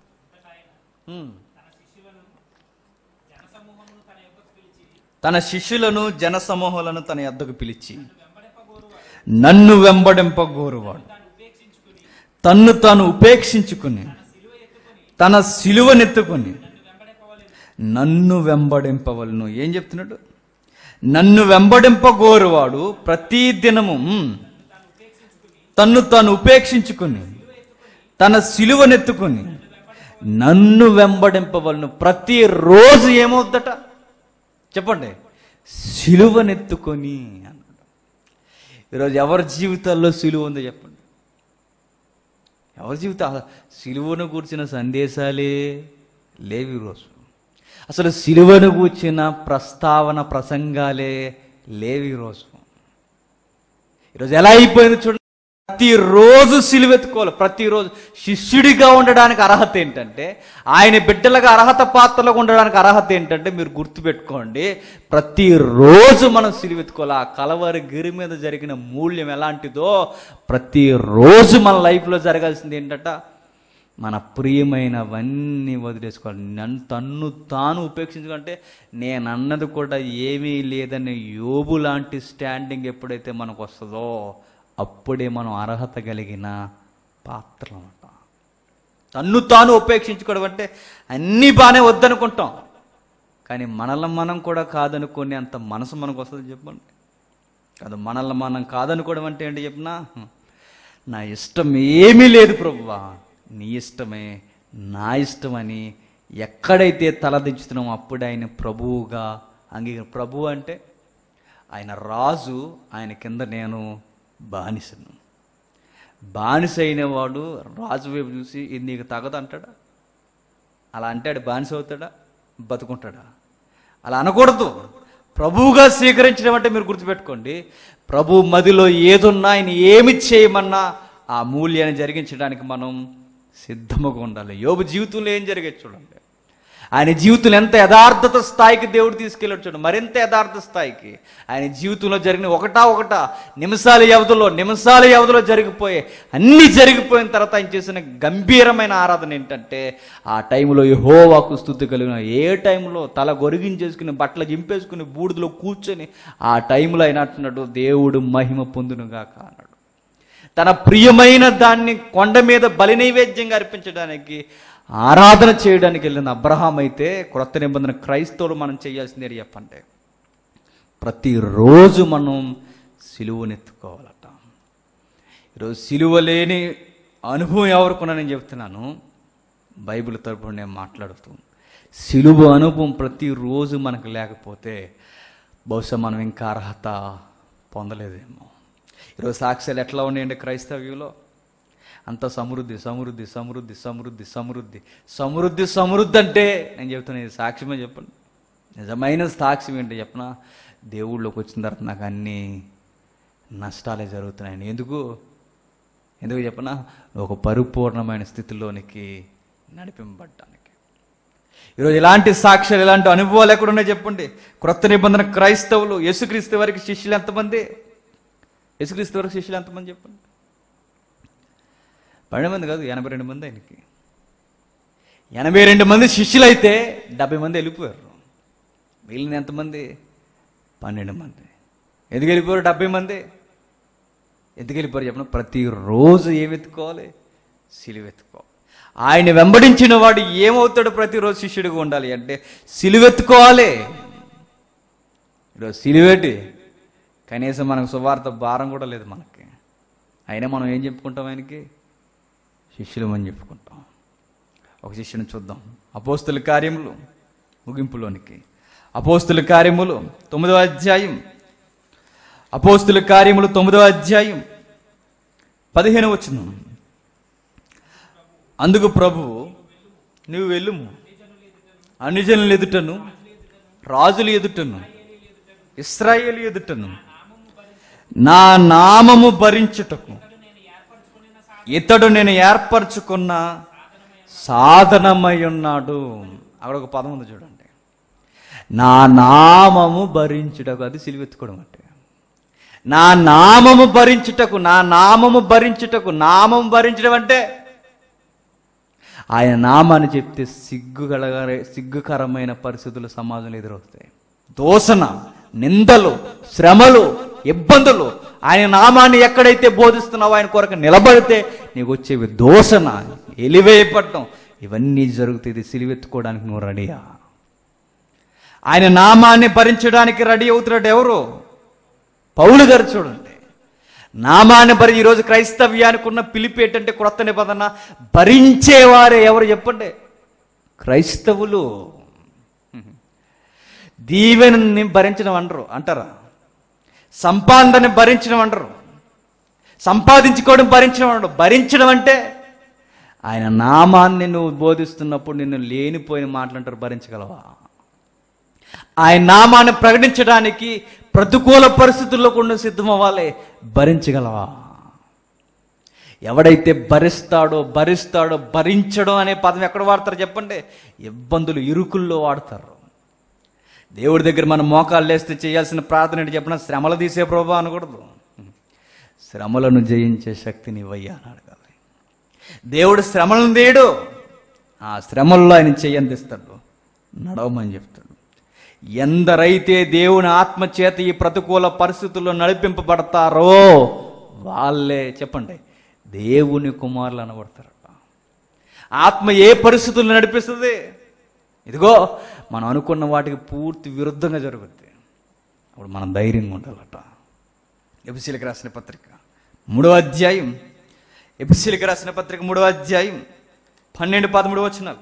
తన శిష్యులను జనసమూహాలను తన యొద్దకు పిలిచి నన్ను వెంబడింపగోరువాడు తన్ను తాను ఉపేక్షించుకుని తన సిలువనెత్తుకొని నన్ను వెంబడింపవలను. ఏం చెప్తున్నాడు? నన్ను వెంబడింపగోరువాడు ప్రతి దినము తన్ను తాను ఉపేక్షించుకుని తన సిలువనెత్తుకొని నన్ను వెంబడింపవలను. ప్రతిరోజు ఏమవుద్దట చెప్పండి? సిలువనెత్తుకొని అన్నాడు. ఈరోజు ఎవరి జీవితాల్లో సిలువ ఉందో చెప్పండి? ఎవరి జీవితం? సిలువను కూర్చిన సందేశాలే లేవు ఈరోజు. అసలు సిలువను కూర్చిన ప్రస్తావన ప్రసంగాలే లేవు ఈరోజు. ఈరోజు ఎలా అయిపోయింది చూడండి. ప్రతిరోజు సిలువెత్తుకోవాలి. ప్రతిరోజు శిష్యుడిగా ఉండడానికి అర్హత ఏంటంటే, ఆయన బిడ్డలుగా అర్హత పాత్రలుగా ఉండడానికి అర్హత ఏంటంటే, మీరు గుర్తుపెట్టుకోండి, ప్రతిరోజు మనం సిలువెత్తుకోవాలి. ఆ కలవరి గిరి మీద జరిగిన మూల్యం ఎలాంటిదో ప్రతిరోజు మన లైఫ్లో జరగాల్సింది ఏంటంట, మన ప్రియమైనవన్నీ వదిలేసుకోవాలి. తన్ను తాను ఉపేక్షించుకుంటే నేను అన్నది కూడా ఏమీ లేదని యోబు లాంటి స్టాండింగ్ ఎప్పుడైతే మనకు వస్తుందో అప్పుడే మనం అర్హత కలిగిన పాత్రలు అన్నమాట. తన్ను తాను ఉపేక్షించుకోవడం అంటే అన్నీ బాగానే వద్దనుకుంటాం, కానీ మనల్ని మనం కూడా కాదనుకునే అంత మనసు మనకు వస్తుంది చెప్పండి. కాదు, మనల్ని మనం కాదనుకోవడం అంటే ఏంటి చెప్పినా, నా ఇష్టం ఏమీ లేదు ప్రభువా, నీ ఇష్టమే నా ఇష్టమని ఎక్కడైతే తలదించుతున్నామో అప్పుడే ఆయన ప్రభువుగా ప్రభువు అంటే ఆయన రాజు, ఆయన కింద నేను బానిసను. బానిస అయిన వాడు రాజు వైపు చూసి ఇది నీకు తగదు అంటాడా? అలా అంటాడు బానిస అవుతాడా? బతుకుంటాడా? అలా అనకూడదు. ప్రభువుగా స్వీకరించడం అంటే మీరు గుర్తుపెట్టుకోండి, ప్రభు మదిలో ఏదున్నా, ఆయన ఏమి చేయమన్నా ఆ మూల్యాన్ని జరిగించడానికి మనం సిద్ధముగా ఉండాలి. యోబు జీవితంలో ఏం జరిగేది చూడండి. ఆయన జీవితంలో ఎంత యథార్థత స్థాయికి దేవుడు తీసుకెళ్ళాడు చూడండి, మరింత యథార్థ స్థాయికి. ఆయన జీవితంలో జరిగిన ఒకటా నిమిషాల వ్యవధిలో జరిగిపోయే అన్నీ జరిగిపోయిన తర్వాత ఆయన చేసిన గంభీరమైన ఆరాధన ఏంటంటే, ఆ టైంలో యెహోవాకు స్తుతి కలిగిన, ఏ టైంలో తల గొరిగించేసుకుని బట్టలు జింపేసుకుని బూడిదలో కూర్చొని ఆ టైంలో ఆయన అంటున్నాడు, దేవుడు మహిమ పొందునుగాక అన్నాడు. తన ప్రియమైన దాన్ని కొండ మీద బలి నైవేద్యంగా అర్పించడానికి, ఆరాధన చేయడానికి వెళ్ళిన అబ్రహాం అయితే, క్రొత్త నిబంధన క్రైస్తవులు మనం చేయాల్సింది ఏంటి చెప్పండి, ప్రతిరోజు మనం సిలువనెత్తుకోవాలట. ఈరోజు సిలువ లేని అనుభవం ఎవరికున్నా నేను చెప్తున్నాను, బైబిల్ తరపున నేను మాట్లాడుతూ, సిలువ అనుభవం ప్రతిరోజు మనకు లేకపోతే బహుశా మనం ఇంకా అర్హత పొందలేదేమో. ఈరోజు సాక్ష్యాలు ఎట్లా ఉన్నాయండి క్రైస్తవ్యంలో? అంత సమృద్ధి అంటే నేను చెప్తున్నా, ఇది సాక్ష్యమే చెప్పండి. నిజమైన సాక్ష్యం ఏంటి చెప్పనా? దేవుళ్ళలోకి వచ్చిన తర్వాత నాకు అన్ని నష్టాలే జరుగుతున్నాయి. ఎందుకు చెప్పనా? ఒక పరిపూర్ణమైన స్థితిలోనికి నడిపింపబడ్డానికి. ఈరోజు ఇలాంటి సాక్ష్యాలు, ఇలాంటి అనుభవాలు ఎక్కడున్నాయి చెప్పండి? క్రొత్త నిబంధన క్రైస్తవులు, యేసుక్రీస్తు వారికి శిష్యులు ఎంతమంది? యేసుక్రీస్తు వారికి శిష్యులు ఎంతమంది చెప్పండి? 12 మంది కాదు, 82 మంది. ఆయనకి 82 మంది శిష్యులు అయితే 70 మంది వెళ్ళిపోయారు. మిగిలిన ఎంతమంది? 12 మంది. ఎందుకు వెళ్ళిపోయారు 70 మంది? ఎందుకు వెళ్ళిపోయారు చెప్పిన? ప్రతిరోజు ఏమెత్తుకోవాలి? సిలువెత్తుకోవాలి. ఆయన వెంబడించిన వాడు ఏమవుతాడు? ప్రతిరోజు శిష్యుడిగా ఉండాలి అంటే సిలువెత్తుకోవాలి. ఈరోజు సిలువేటి కనీసం మనకు సువార్త భారం కూడా లేదు మనకి. అయినా మనం ఏం చెప్పుకుంటాం? ఆయనకి శిష్యులమని చెప్పుకుంటాం. ఒక శిష్యుని చూద్దాం. అపోస్తుల కార్యములు ముగింపులోనికి. అపోస్తుల కార్యములు 9వ అధ్యాయం. అపోస్తుల కార్యములు 9వ అధ్యాయం 15వ వచనం. అందుకు ప్రభువు, నువ్వు వెళ్ళుము, అన్ని జనుల ఎదుటను, రాజుల ఎదుటను, ఇశ్రాయేలు ఎదుటను నా నామము భరించుటకు ఇతడు నేను ఏర్పరచుకున్న సాధనమై ఉన్నాడు. అక్కడ ఒక పదం ఉంది చూడండి, నా నామము భరించుటకు. అది సిలువెత్తుకోవడం అంటే. నా నామము భరించుటకు, నామము భరించడం అంటే ఆయన నామాన్ని చెప్తే సిగ్గుకరమైన పరిస్థితులు సమాజంలో ఎదురవుతాయి. దూషణ, నిందలు, శ్రమలు, ఇబ్బందులు. ఆయన నామాన్ని ఎక్కడైతే బోధిస్తున్నావో, ఆయన కొరకు నిలబడితే నీకు వచ్చేవి దూషణ, ఎలివేయపడటం, ఇవన్నీ జరుగుతాయి. ఇది సిలువెత్తుకోవడానికి నువ్వు రెడీయా? ఆయన నామాన్ని భరించడానికి రెడీ అవుతున్నాడు ఎవరు? పౌలు గారు చూడండి. నామాన్ని ఈరోజు క్రైస్తవ్యానికి ఉన్న పిలిపి ఏంటంటే, క్రొత్త నిబంధన భరించేవారే ఎవరు చెప్పండి? క్రైస్తవులు. దీవెనని భరించడం అంటారా? సంపాదనని భరించడం అంటారు, సంపాదించుకోవడం భరించడం అంటే ఆయన నామాన్ని నువ్వు బోధిస్తున్నప్పుడు నిన్ను లేనిపోయిన మాటలంటారు, భరించగలవా? ఆయన నామాన్ని ప్రకటించడానికి ప్రతికూల పరిస్థితుల్లో కూడా సిద్ధం అవ్వాలి, భరించగలవా? ఎవడైతే భరిస్తాడో భరించడం అనే పదం ఎక్కడ వాడతారు చెప్పండి? ఇబ్బందులు, ఇరుకుల్లో వాడతారు. దేవుడి దగ్గర మనం మోకాళ్ళు లేస్తే చేయాల్సిన ప్రార్థన ఏంటి చెప్పిన? శ్రమలు తీసే ప్రభువా అనకూడదు, శ్రమలను జయించే శక్తిని ఇవ్వయ్యా అని అడగాలి. దేవుడు శ్రమలను తీయడు, ఆ శ్రమల్లో ఆయన చెయ్యందిస్తాడు, నడవమని చెప్తాడు. ఎందరైతే దేవుని ఆత్మ చేత ఈ ప్రతికూల పరిస్థితుల్లో నడిపింపబడతారో వాళ్ళే చెప్పండి దేవుని కుమారులు అనబడతారట. ఆత్మ ఏ పరిస్థితుల్లో నడిపిస్తుంది? ఇదిగో మనం అనుకున్న వాటికి పూర్తి విరుద్ధంగా జరుగుద్ది. అప్పుడు మనం ధైర్యంగా ఉండాలట. ఎఫెసీయులకు రాసిన పత్రిక 3వ అధ్యాయం, ఎఫెసీయులకు రాసిన పత్రిక 3వ అధ్యాయం 12-13 వచనాలు.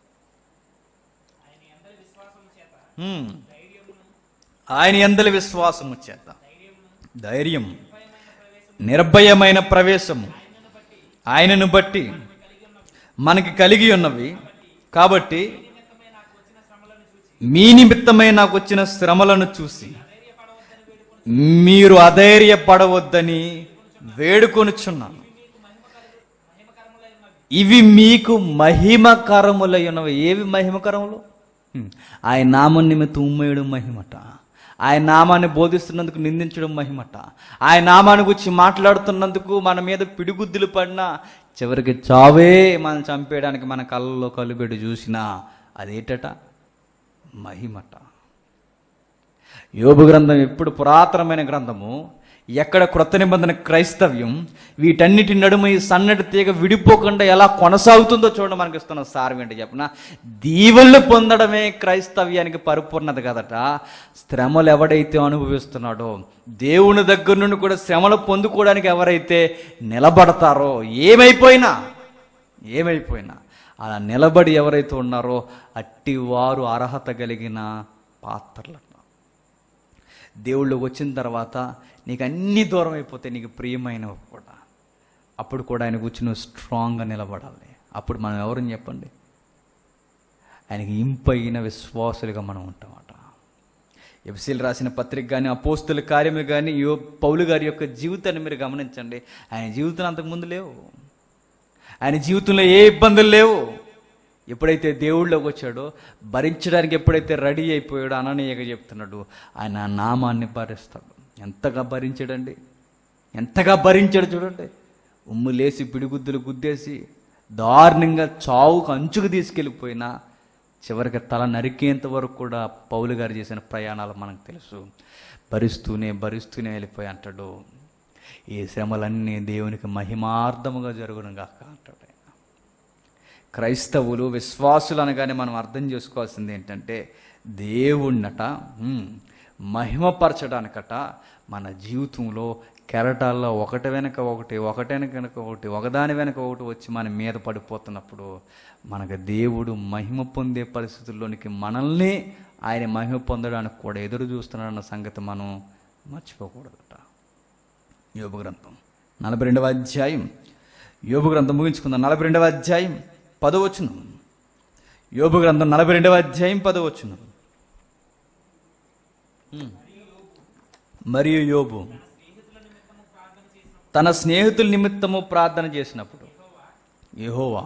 ఆయన యందలి విశ్వాసము చేత ధైర్యం, నిర్భయమైన ప్రవేశము ఆయనను బట్టి మనకి కలిగి ఉన్నవి కాబట్టి మీ నిమిత్తమై నాకు వచ్చిన శ్రమలను చూసి మీరు అధైర్యపడవద్దని వేడుకొనుచున్నాను. ఇవి మీకు మహిమకరములై ఉన్నవి. ఏవి మహిమకరములు? ఆయన నామం నిమిత్తం ఉమ్మేయడం మహిమట, ఆయన నామాన్ని బోధిస్తున్నందుకు నిందించడం మహిమట, ఆయన నామాన్ని గురించి మాట్లాడుతున్నందుకు మన మీద పిడిగుద్దులు పడినా చివరికి చావే మనం చంపేయడానికి మన కళ్ళలో కలుబెడి చూసినా అదేటట మహిమట. యోబు గ్రంథం ఎప్పుడు పురాతనమైన గ్రంథము, ఎక్కడ క్రొత్త నిబంధన క్రైస్తవ్యం, వీటన్నిటి నడుమ ఈ సన్నటి తీగ విడిపోకుండా ఎలా కొనసాగుతుందో చూడండి. మనకి ఇస్తున్న సారం ఏంటి చెప్పిన, దీవెనలు పొందడమే క్రైస్తవ్యానికి పరిపూర్ణత కదట. శ్రమలు ఎవడైతే అనుభవిస్తున్నాడో, దేవుని దగ్గర నుండి కూడా శ్రమలు పొందుకోవడానికి ఎవరైతే నిలబడతారో, ఏమైపోయినా అలా నిలబడి ఎవరైతే ఉన్నారో అట్టి వారు అర్హత కలిగిన పాత్రలు. దేవుళ్ళకి వచ్చిన తర్వాత నీకు అన్ని దూరం అయిపోతే నీకు ప్రియమైనవి కూడా, అప్పుడు కూడా ఆయన కూర్చుని నువ్వు స్ట్రాంగ్గా నిలబడాలి. అప్పుడు మనం ఎవరని చెప్పండి, ఆయనకి ఇంపైన విశ్వాసులుగా మనం ఉంటామట. ఎఫెసీయులకు రాసిన పత్రిక కానీ, అపోస్తుల కార్యములు కానీ, పౌలు గారి యొక్క జీవితాన్ని మీరు గమనించండి. ఆయన జీవితం అంతకుముందు లేవు, ఆయన జీవితంలో ఏ ఇబ్బందులు లేవు. ఎప్పుడైతే దేవుళ్ళలోకి వచ్చాడో, భరించడానికి ఎప్పుడైతే రెడీ అయిపోయాడో, అననీయగా చెప్తున్నాడు, ఆయన నామాన్ని భరిస్తాడు. ఎంతగా భరించాడండి, ఎంతగా భరించాడు చూడండి. ఉమ్ము లేసి పిడిగుద్దులు గుద్దేసి దారుణంగా చావుకు అంచుకు తీసుకెళ్ళిపోయినా చివరికి తల నరికేంత వరకు కూడా పౌలు గారు చేసిన ప్రయాణాలు మనకు తెలుసు. భరిస్తూనే వెళ్ళిపోయి అంటాడు, ఈ శ్రమలన్నీ దేవునికి మహిమార్థముగా జరుగును గాక అంటాడు. క్రైస్తవులు, విశ్వాసులు అనగానే మనం అర్థం చేసుకోవాల్సింది ఏంటంటే, దేవుణ్ణట మహిమపరచడానికట మన జీవితంలో కెరటాల్లో ఒకటి వెనక ఒకటి ఒకదాని వెనక ఒకటి వచ్చి మన మీద పడిపోతున్నప్పుడు మనకు దేవుడు మహిమ పొందే పరిస్థితుల్లోనికి మనల్ని ఆయన మహిమ పొందడానికి కూడా ఎదురు చూస్తున్నాడన్న సంగతి మనం మర్చిపోకూడదట. యోబు గ్రంథం 42వ అధ్యాయం, యోబు గ్రంథం ముగించుకుందాం. 42వ అధ్యాయం 10వ వచనం. యోబు గ్రంథం 42వ అధ్యాయం 10వ వచనం. మరియు యోబు తన స్నేహితుల నిమిత్తము ప్రార్థన చేసినప్పుడు యెహోవా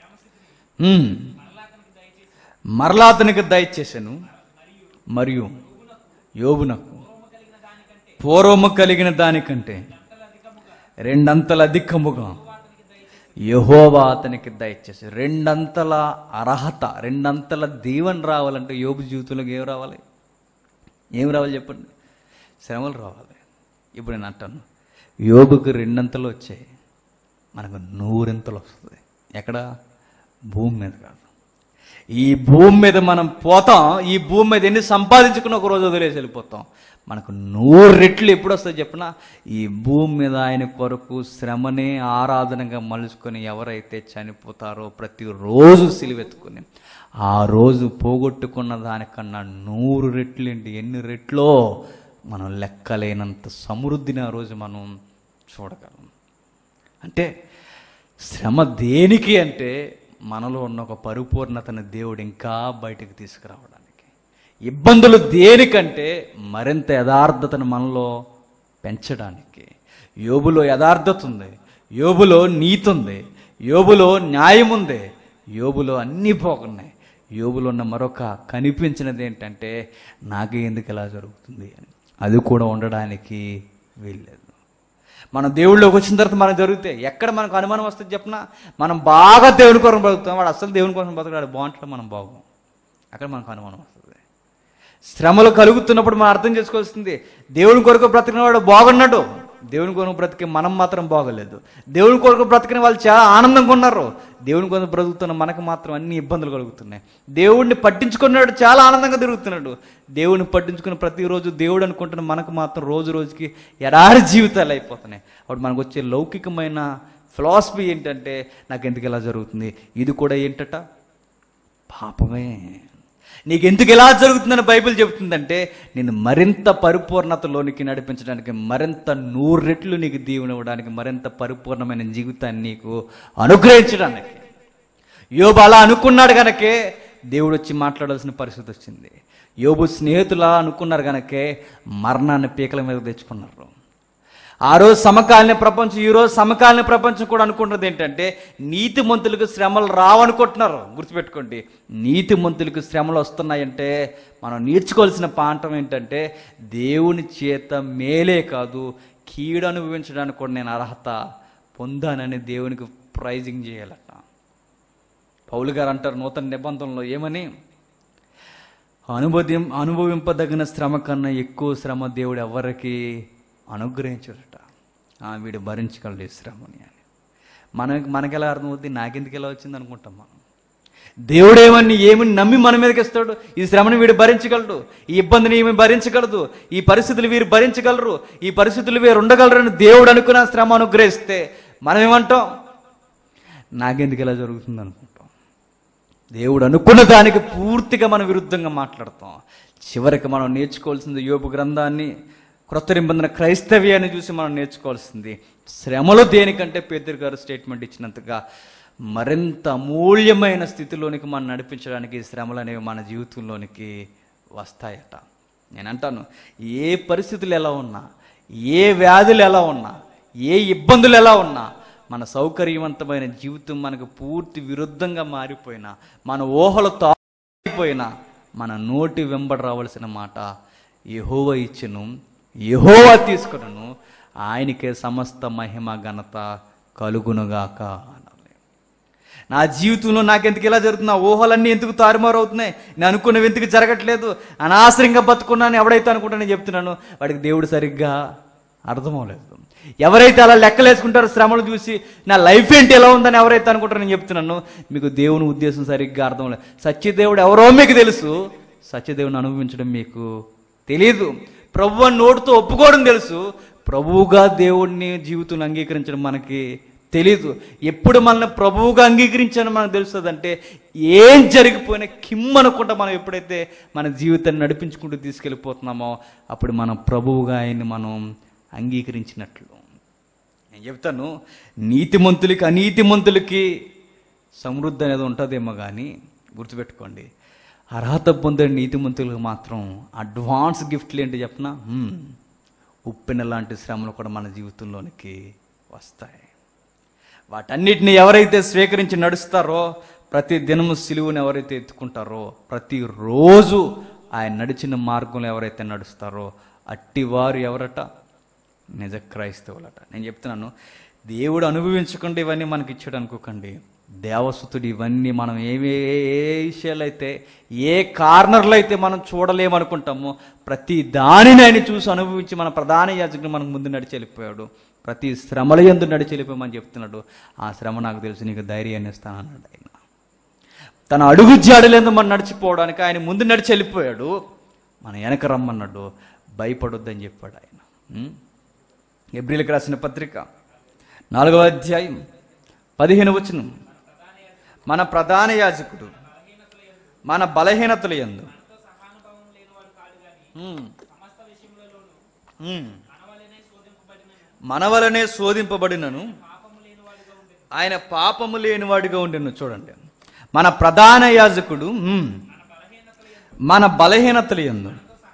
మరలా అతనికి దయచేసెను. మరియు యోబునకు పూర్వము కలిగిన దానికంటే 2 అంతల అధికముగా యెహోవా అతనికి దయచేసి, 2 అంతల అర్హత, 2 అంతల దీవెన రావాలంటే యోబు జీవితంలోకి ఏం రావాలి చెప్పండి? శ్రమలు రావాలి. ఇప్పుడు నేను అంటాను, యోబుకి 2 అంతలు వచ్చాయి, మనకు 100 అంతలు వస్తుంది. ఎక్కడ? భూమి మీద కాదు. ఈ భూమి మీద మనం పోతాం, ఈ భూమి మీద ఎన్ని సంపాదించుకుని ఒక రోజు వదిలేసి వెళ్ళిపోతాం. మనకు 100 రెట్లు ఎప్పుడు వస్తుంది చెప్పిన, ఈ భూమి మీద ఆయన కొరకు శ్రమనే ఆరాధనగా మలుచుకొని ఎవరైతే చనిపోతారో, ప్రతిరోజు సిలువెత్తుకొని ఆ రోజు పోగొట్టుకున్న దానికన్నా 100 రెట్లు ఏంటి, ఎన్ని రెట్లో మనం లెక్కలేనంత సమృద్ధిని ఆ రోజు మనం చూడగలం. అంటే శ్రమ దేనికి అంటే, మనలో ఉన్న ఒక పరిపూర్ణతను దేవుడు ఇంకా బయటకు తీసుకురావడానికి. ఇబ్బందులు దేనికంటే, మరింత యథార్థతను మనలో పెంచడానికి. యోబులో యథార్థత ఉంది, యోబులో నీతి ఉంది, యోబులో న్యాయం ఉంది, యోబులో అన్నీ పోకున్నాయి. యోబులో ఉన్న మరొక కనిపించినది ఏంటంటే, నాకే ఎందుకు ఇలా జరుగుతుంది అని. అది కూడా ఉండడానికి వీల్లేదు. మనం దేవుళ్ళలోకి వచ్చిన తర్వాత మనకు జరుగుతాయి. ఎక్కడ మనకు అనుమానం వస్తుంది చెప్పిన, మనం బాగా దేవుని కోసం బ్రతుకుతాం, వాడు అసలు దేవుని కోసం బ్రతుకుతాడు, బాగుంటాడు, మనం బాగోం. అక్కడ మనకు అనుమానం వస్తుంది. శ్రమలు కలుగుతున్నప్పుడు మనం అర్థం చేసుకోవాల్సింది, దేవుని కొరకు బ్రతికిన వాడు బాగున్నాడు, దేవుని కొరకు బ్రతికి మనం మాత్రం బాగలేదు. దేవుని కొరకు బ్రతికిన వాళ్ళు చాలా ఆనందంగా ఉన్నారు, దేవుని కొరకు బ్రతుకుతున్న మనకు మాత్రం అన్ని ఇబ్బందులు కలుగుతున్నాయి. దేవుడిని పట్టించుకున్నాడు చాలా ఆనందంగా తిరుగుతున్నాడు, దేవుడిని పట్టించుకున్న ప్రతిరోజు దేవుడు అనుకుంటున్న మనకు మాత్రం రోజు రోజుకి ఎడారి జీవితాలు అయిపోతున్నాయి. అప్పుడు మనకు వచ్చే లౌకికమైన ఫిలాసఫీ ఏంటంటే, నాకు ఎందుకు ఇలా జరుగుతుంది, ఇది కూడా ఏంటట పాపమే. నీకెందుకు ఎలా జరుగుతుందని బైబిల్ చెబుతుందంటే, నేను మరింత పరిపూర్ణతలోనికి నడిపించడానికి, మరింత 100 రెట్లు నీకు దీవెన ఇవ్వడానికి, మరింత పరిపూర్ణమైన జీవితాన్ని నీకు అనుగ్రహించడానికి. యోబు అలా అనుకున్నాడు కనుకే దేవుడు వచ్చి మాట్లాడాల్సిన పరిస్థితి వచ్చింది. యోబు స్నేహితులా అనుకున్నారు కనుకే మరణాన్ని పీకల మీద తెచ్చుకున్నారు. ఆ రోజు సమకాలీన ప్రపంచం, ఈరోజు సమకాలీన ప్రపంచం కూడా అనుకుంటున్నది ఏంటంటే నీతిమంతులకు శ్రమలు రావనుకుంటున్నారు. గుర్తుపెట్టుకోండి, నీతిమంతులకు శ్రమలు వస్తున్నాయంటే మనం నేర్చుకోవాల్సిన పాఠం ఏంటంటే దేవుని చేత మేలే కాదు కీడు అనుభవించడానికి కూడా నేను అర్హత పొందానని దేవునికి ప్రైజింగ్ చేయాలట. పౌలు గారు అంటారు నూతన నిబంధనలో ఏమని, అనుభవింపదగిన శ్రమ కన్నా ఎక్కువ శ్రమ దేవుడు ఎవరికి అనుగ్రహించాడట. వీడు భరించగలడు ఈ శ్రమని అని. మనకి ఎలా అర్థమవుతుంది, నాకెందుకు ఎలా వచ్చింది అనుకుంటాం మనం. దేవుడు ఏమని నమ్మి మన మీదకి ఇస్తాడు. ఈ శ్రమను వీడు భరించగలడు, ఈ ఇబ్బందిని ఏమి భరించగలదు, ఈ పరిస్థితులు వీరు భరించగలరు, ఈ పరిస్థితులు వీరు ఉండగలరని దేవుడు అనుకున్న శ్రమ అనుగ్రహిస్తే మనం ఏమంటాం, నాకెందుకు ఎలా జరుగుతుంది అనుకుంటాం. దేవుడు అనుకున్న దానికి పూర్తిగా మనం విరుద్ధంగా మాట్లాడతాం. చివరికి మనం నేర్చుకోవాల్సింది యోబు గ్రంథాన్ని, క్రొత్త నిబంధన క్రైస్తవ్యాన్ని చూసి మనం నేర్చుకోవాల్సింది శ్రమలు దేనికంటే పేతురు గారు స్టేట్మెంట్ ఇచ్చినంతగా మరింత అమూల్యమైన స్థితిలోనికి మనం నడిపించడానికి ఈ శ్రమలు అనేవి మన జీవితంలోనికి వస్తాయట. నేను అంటాను, ఏ పరిస్థితులు ఎలా ఉన్నా, ఏ వ్యాధులు ఎలా ఉన్నా, ఏ ఇబ్బందులు ఎలా ఉన్నా, మన సౌకర్యవంతమైన జీవితం మనకు పూర్తి విరుద్ధంగా మారిపోయినా, మన ఊహలు తాగిపోయినా, మన నోటి వెంబడి రావాల్సిన మాట యెహోవా ఇచ్చెను, యెహోవా తీసుకును, ఆయనకే సమస్త మహిమ ఘనత కలుగునుగాక అనాలి. నా జీవితంలో నాకెందుకు ఇలా జరుగుతుంది, నా ఊహలన్నీ ఎందుకు తారుమారు అవుతున్నాయి, నేను అనుకున్నవి ఎందుకు జరగట్లేదు, అనవసరంగా బతుకున్నాను ఎవడైతే అనుకుంటా నేను చెప్తున్నాను వాడికి దేవుడు సరిగ్గా అర్థమవలేదు. ఎవరైతే అలా లెక్కలేసుకుంటారో శ్రమలు చూసి నా లైఫ్ ఏంటి ఎలా ఉందని ఎవరైతే అనుకుంటారో నేను చెప్తున్నాను మీకు దేవుని ఉద్దేశం సరిగ్గా అర్థం లేదు. సత్యదేవుడు ఎవరో మీకు తెలుసు, సత్యదేవుని అనుభవించడం మీకు తెలియదు. ప్రభువు నోటితో ఒప్పుకోవడం తెలుసు, ప్రభువుగా దేవుడిని జీవితంలో అంగీకరించడం మనకి తెలీదు. ఎప్పుడు మనల్ని ప్రభువుగా అంగీకరించాలని మనకు తెలుస్తుంది అంటే ఏం జరిగిపోయినా కిమ్మనుకుంటా మనం ఎప్పుడైతే మన జీవితాన్ని నడిపించుకుంటూ తీసుకెళ్ళిపోతున్నామో అప్పుడు మనం ప్రభువుగా ఆయన్ని మనం అంగీకరించినట్లు. నేను చెప్తాను, నీతిమంతులకి అనీతిమంతులకి సమృద్ధి అనేది ఉంటుందేమో కానీ గుర్తుపెట్టుకోండి, అర్హత పొందే నీతిమంతులకు మాత్రం అడ్వాన్స్ గిఫ్ట్లు ఏంటి చెప్పనా, ఉప్పెన లాంటి శ్రమలు కూడా మన జీవితంలోనికి వస్తాయి. వాటన్నిటిని ఎవరైతే స్వీకరించి నడుస్తారో, ప్రతి దినము సిలువను ఎవరైతే ఎత్తుకుంటారో, ప్రతిరోజు ఆయన నడిచిన మార్గంలో ఎవరైతే నడుస్తారో అట్టివారు ఎవరట, నిజ క్రైస్తవులట. నేను చెప్తున్నాను, దేవుడు అనుభవించకుండా ఇవన్నీ మనకి ఇచ్చాడు అనుకోకండి. దేవసుతుడు ఇవన్నీ మనం ఏ విషయాలు అయితే, ఏ కార్నర్లు అయితే మనం చూడలేమనుకుంటామో ప్రతి దానిని ఆయన చూసి అనుభవించి మన ప్రధాన యాజకుడు మనకు ముందు నడిచి వెళ్ళిపోయాడు. ప్రతి శ్రమల యందు నడిచి వెళ్ళిపోయామని చెప్తున్నాడు. ఆ శ్రమ నాకు తెలుసు, నీకు ధైర్యాన్ని ఇస్తానన్నాడు ఆయన. తన అడుగు జాడలేందు మనం నడిచిపోవడానికి ఆయన ముందు నడిచి వెళ్ళిపోయాడు, మన వెనక రమ్మన్నాడు, భయపడొద్దని చెప్పాడు ఆయన. హెబ్రీయులకు రాసిన పత్రిక 4వ అధ్యాయం 15వ వచనం, మన ప్రధాన యాజకుడు మన బలహీనతల యందు మనవలనే శోధింపబడినను ఆయన పాపము లేనివాడిగా ఉండెను. చూడండి, మన ప్రధాన యాజకుడు మన బలహీనతల యందు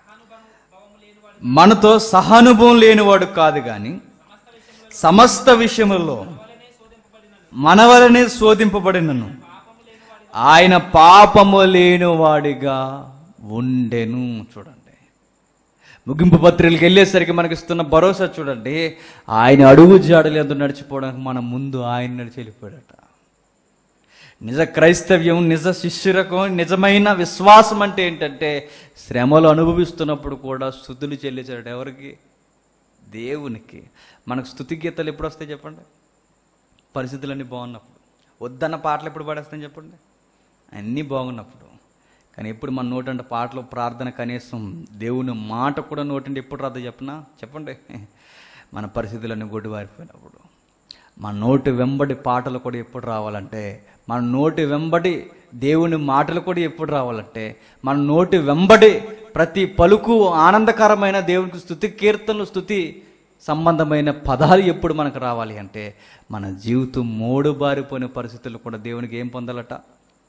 మనతో సహానుభవం లేనివాడు కాదు కానీ సమస్త విషయములలో మనవలనే శోధింపబడినను ఆయన పాపము లేనివాడిగా ఉండెను. చూడండి, ముగింపు పత్రికలకు వెళ్ళేసరికి మనకి ఇస్తున్న భరోసా చూడండి, ఆయన అడుగు జాడలేదు నడిచిపోవడానికి మనం ముందు ఆయన నడిచి వెళ్ళిపోయాడట. నిజ క్రైస్తవ్యం, నిజ శిష్యురకం, నిజమైన విశ్వాసం అంటే ఏంటంటే శ్రమలు అనుభవిస్తున్నప్పుడు కూడా స్తుతులు చెల్లించాడు. ఎవరికి? దేవునికి. మనకు స్తుతి గీతాలు ఎప్పుడు వస్తాయి చెప్పండి? పరిస్థితులన్నీ బాగున్నప్పుడు. వద్దన్న పాటలు ఎప్పుడు పాడేస్తాయని చెప్పండి? అన్నీ బాగున్నప్పుడు. కానీ ఎప్పుడు మన నోటంటే పాటలు, ప్రార్థన, కనీసం దేవుని మాట కూడా నోటంటే ఎప్పుడు రాదు చెప్పండి? మన పరిస్థితులన్నీ గొడ్డువారిపోయినప్పుడు. మన నోటి వెంబడి పాటలు కూడా ఎప్పుడు రావాలంటే, మన నోటి వెంబడి దేవుని మాటలు కూడా ఎప్పుడు రావాలంటే, మన నోటి వెంబడి ప్రతి పలుకు ఆనందకరమైన దేవునికి స్తుతి కీర్తనలు, స్తుతి సంబంధమైన పదాలు ఎప్పుడు మనకు రావాలి అంటే, మన జీవితం మోడుబారిపోయిన పరిస్థితుల్లో కూడా దేవునికి ఏం పొందాలట?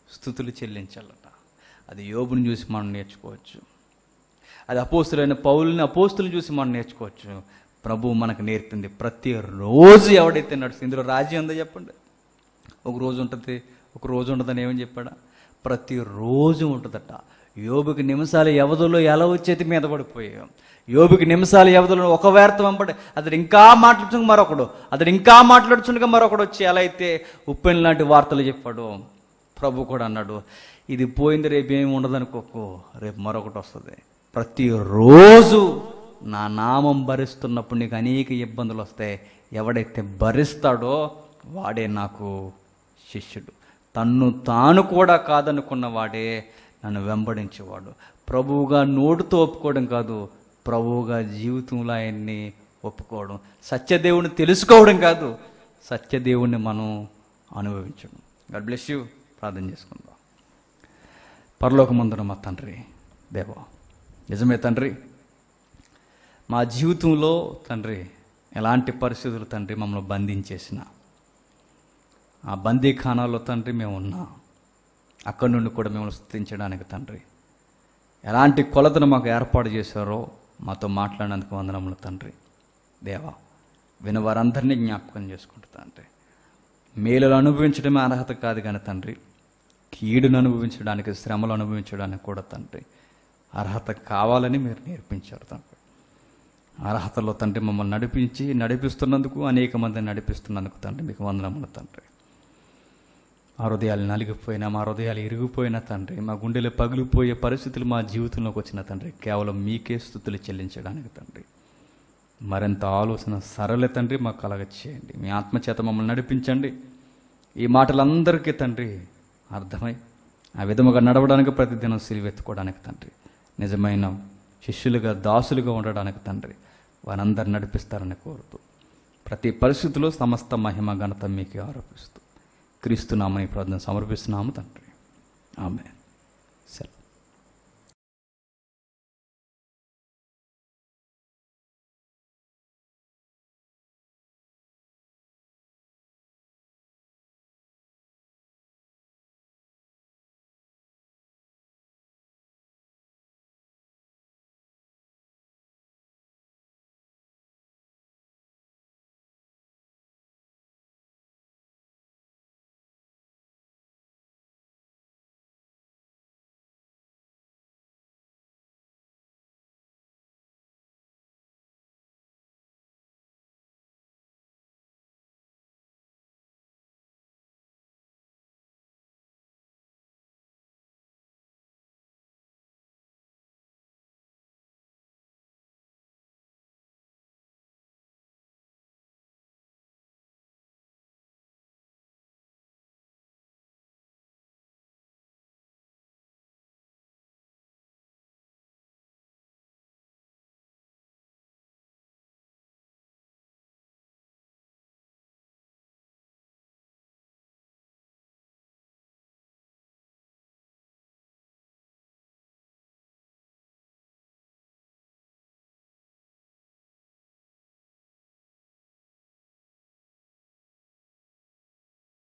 స్తుతులు చెల్లించాలట. అది యోబుని చూసి మనం నేర్చుకోవచ్చు. అది అపోస్తులైన పౌలుని అపోస్తులను చూసి మనం నేర్చుకోవచ్చు. ప్రభువు మనకు నేర్పింది ప్రతిరోజు ఎవడైతే నడుస్తుంది. ఇందులో రాజ్యం ఉందో చెప్పండి. ఒక రోజు ఉంటుంది, ఒక రోజు ఉండదని ఏమని చెప్పాడా? ప్రతిరోజు ఉంటుందట. యోబుకి నిమిషాల వ్యవధిలో ఎలా వచ్చేది మీద పడిపోయాం. యోబుకి నిమిషాల వ్యవధిలో ఒక వార్త వెంబడి అతడు ఇంకా మాట్లాడుచుండగా మరొకడు, అతడు ఇంకా మాట్లాడుచుండగా మరొకడు వచ్చి ఎలా అయితే ఉప్పెన్ లాంటి వార్తలు చెప్పాడు. ప్రభు కూడా అన్నాడు, ఇది పోయింది, రేపు ఏమి ఉండదనుకోకు, రేపు మరొకటి వస్తుంది. ప్రతిరోజు నా నామం భరిస్తున్నప్పుడు నీకు అనేక ఇబ్బందులు వస్తాయి. ఎవడైతే భరిస్తాడో వాడే నాకు శిష్యుడు. తన్ను తాను కూడా కాదనుకున్న వాడే నన్ను వెంబడించేవాడు. ప్రభువుగా నోటితో ఒప్పుకోవడం కాదు, ప్రభువుగా జీవితంలో ఆయన్ని ఒప్పుకోవడం. సత్యదేవుని తెలుసుకోవడం కాదు, సత్యదేవుణ్ణి మనం అనుభవించడం. God bless you. ప్రార్థన చేసుకుందాం. పరలోకమందున మా తండ్రి దేవా, నిజమే తండ్రి, మా జీవితంలో తండ్రి ఎలాంటి పరిస్థితులు తండ్రి మమ్మల్ని బంధించేసిన ఆ బందీఖానాలో తండ్రి మేము ఉన్నాం. అక్కడి నుండి కూడా మిమ్మల్ని స్తుతించడానికి తండ్రి ఎలాంటి కొలతను మాకు ఏర్పాటు చేశారో మాతో మాట్లాడినందుకు వందనములు తండ్రి. దేవా, వినవారందరినీ జ్ఞాపకం చేసుకుంటూ తండ్రి, మేలులు అనుభవించడమే అర్హత కాదు కానీ తండ్రి, కీడును అనుభవించడానికి, శ్రమలు అనుభవించడానికి కూడా తండ్రి అర్హత కావాలని మీరు నేర్పించారు తండ్రి. అర్హతలో తండ్రి మమ్మల్ని నడిపిస్తున్నందుకు, అనేక మందిని నడిపిస్తున్నందుకు తండ్రి మీకు వందనములు తండ్రి. మా హృదయాలు నలిగిపోయినా, మా హృదయాలు ఇరిగిపోయినా తండ్రి, మా గుండెలు పగిలిపోయే పరిస్థితులు మా జీవితంలోకి వచ్చిన తండ్రి కేవలం మీకే స్తుతులు చెల్లించడానికి తండ్రి మరింత ఆలోచన సరళ తండ్రి మాకు కలగచేయండి. మీ ఆత్మచేత మమ్మల్ని నడిపించండి. ఈ మాటలందరికీ తండ్రి అర్థమై ఆ విధముగా నడవడానికి, ప్రతిదినం సిలువెత్తుకోవడానికి తండ్రి, నిజమైన శిష్యులుగా దాసులుగా ఉండడానికి తండ్రి వారందరూ నడిపిస్తారని కోరుతూ, ప్రతి పరిస్థితిలో సమస్త మహిమ ఘనత మీకే ఆరోపిస్తూ క్రీస్తు నామమున ప్రార్థన సమర్పిస్తున్నాము తండ్రి. ఆమేన్.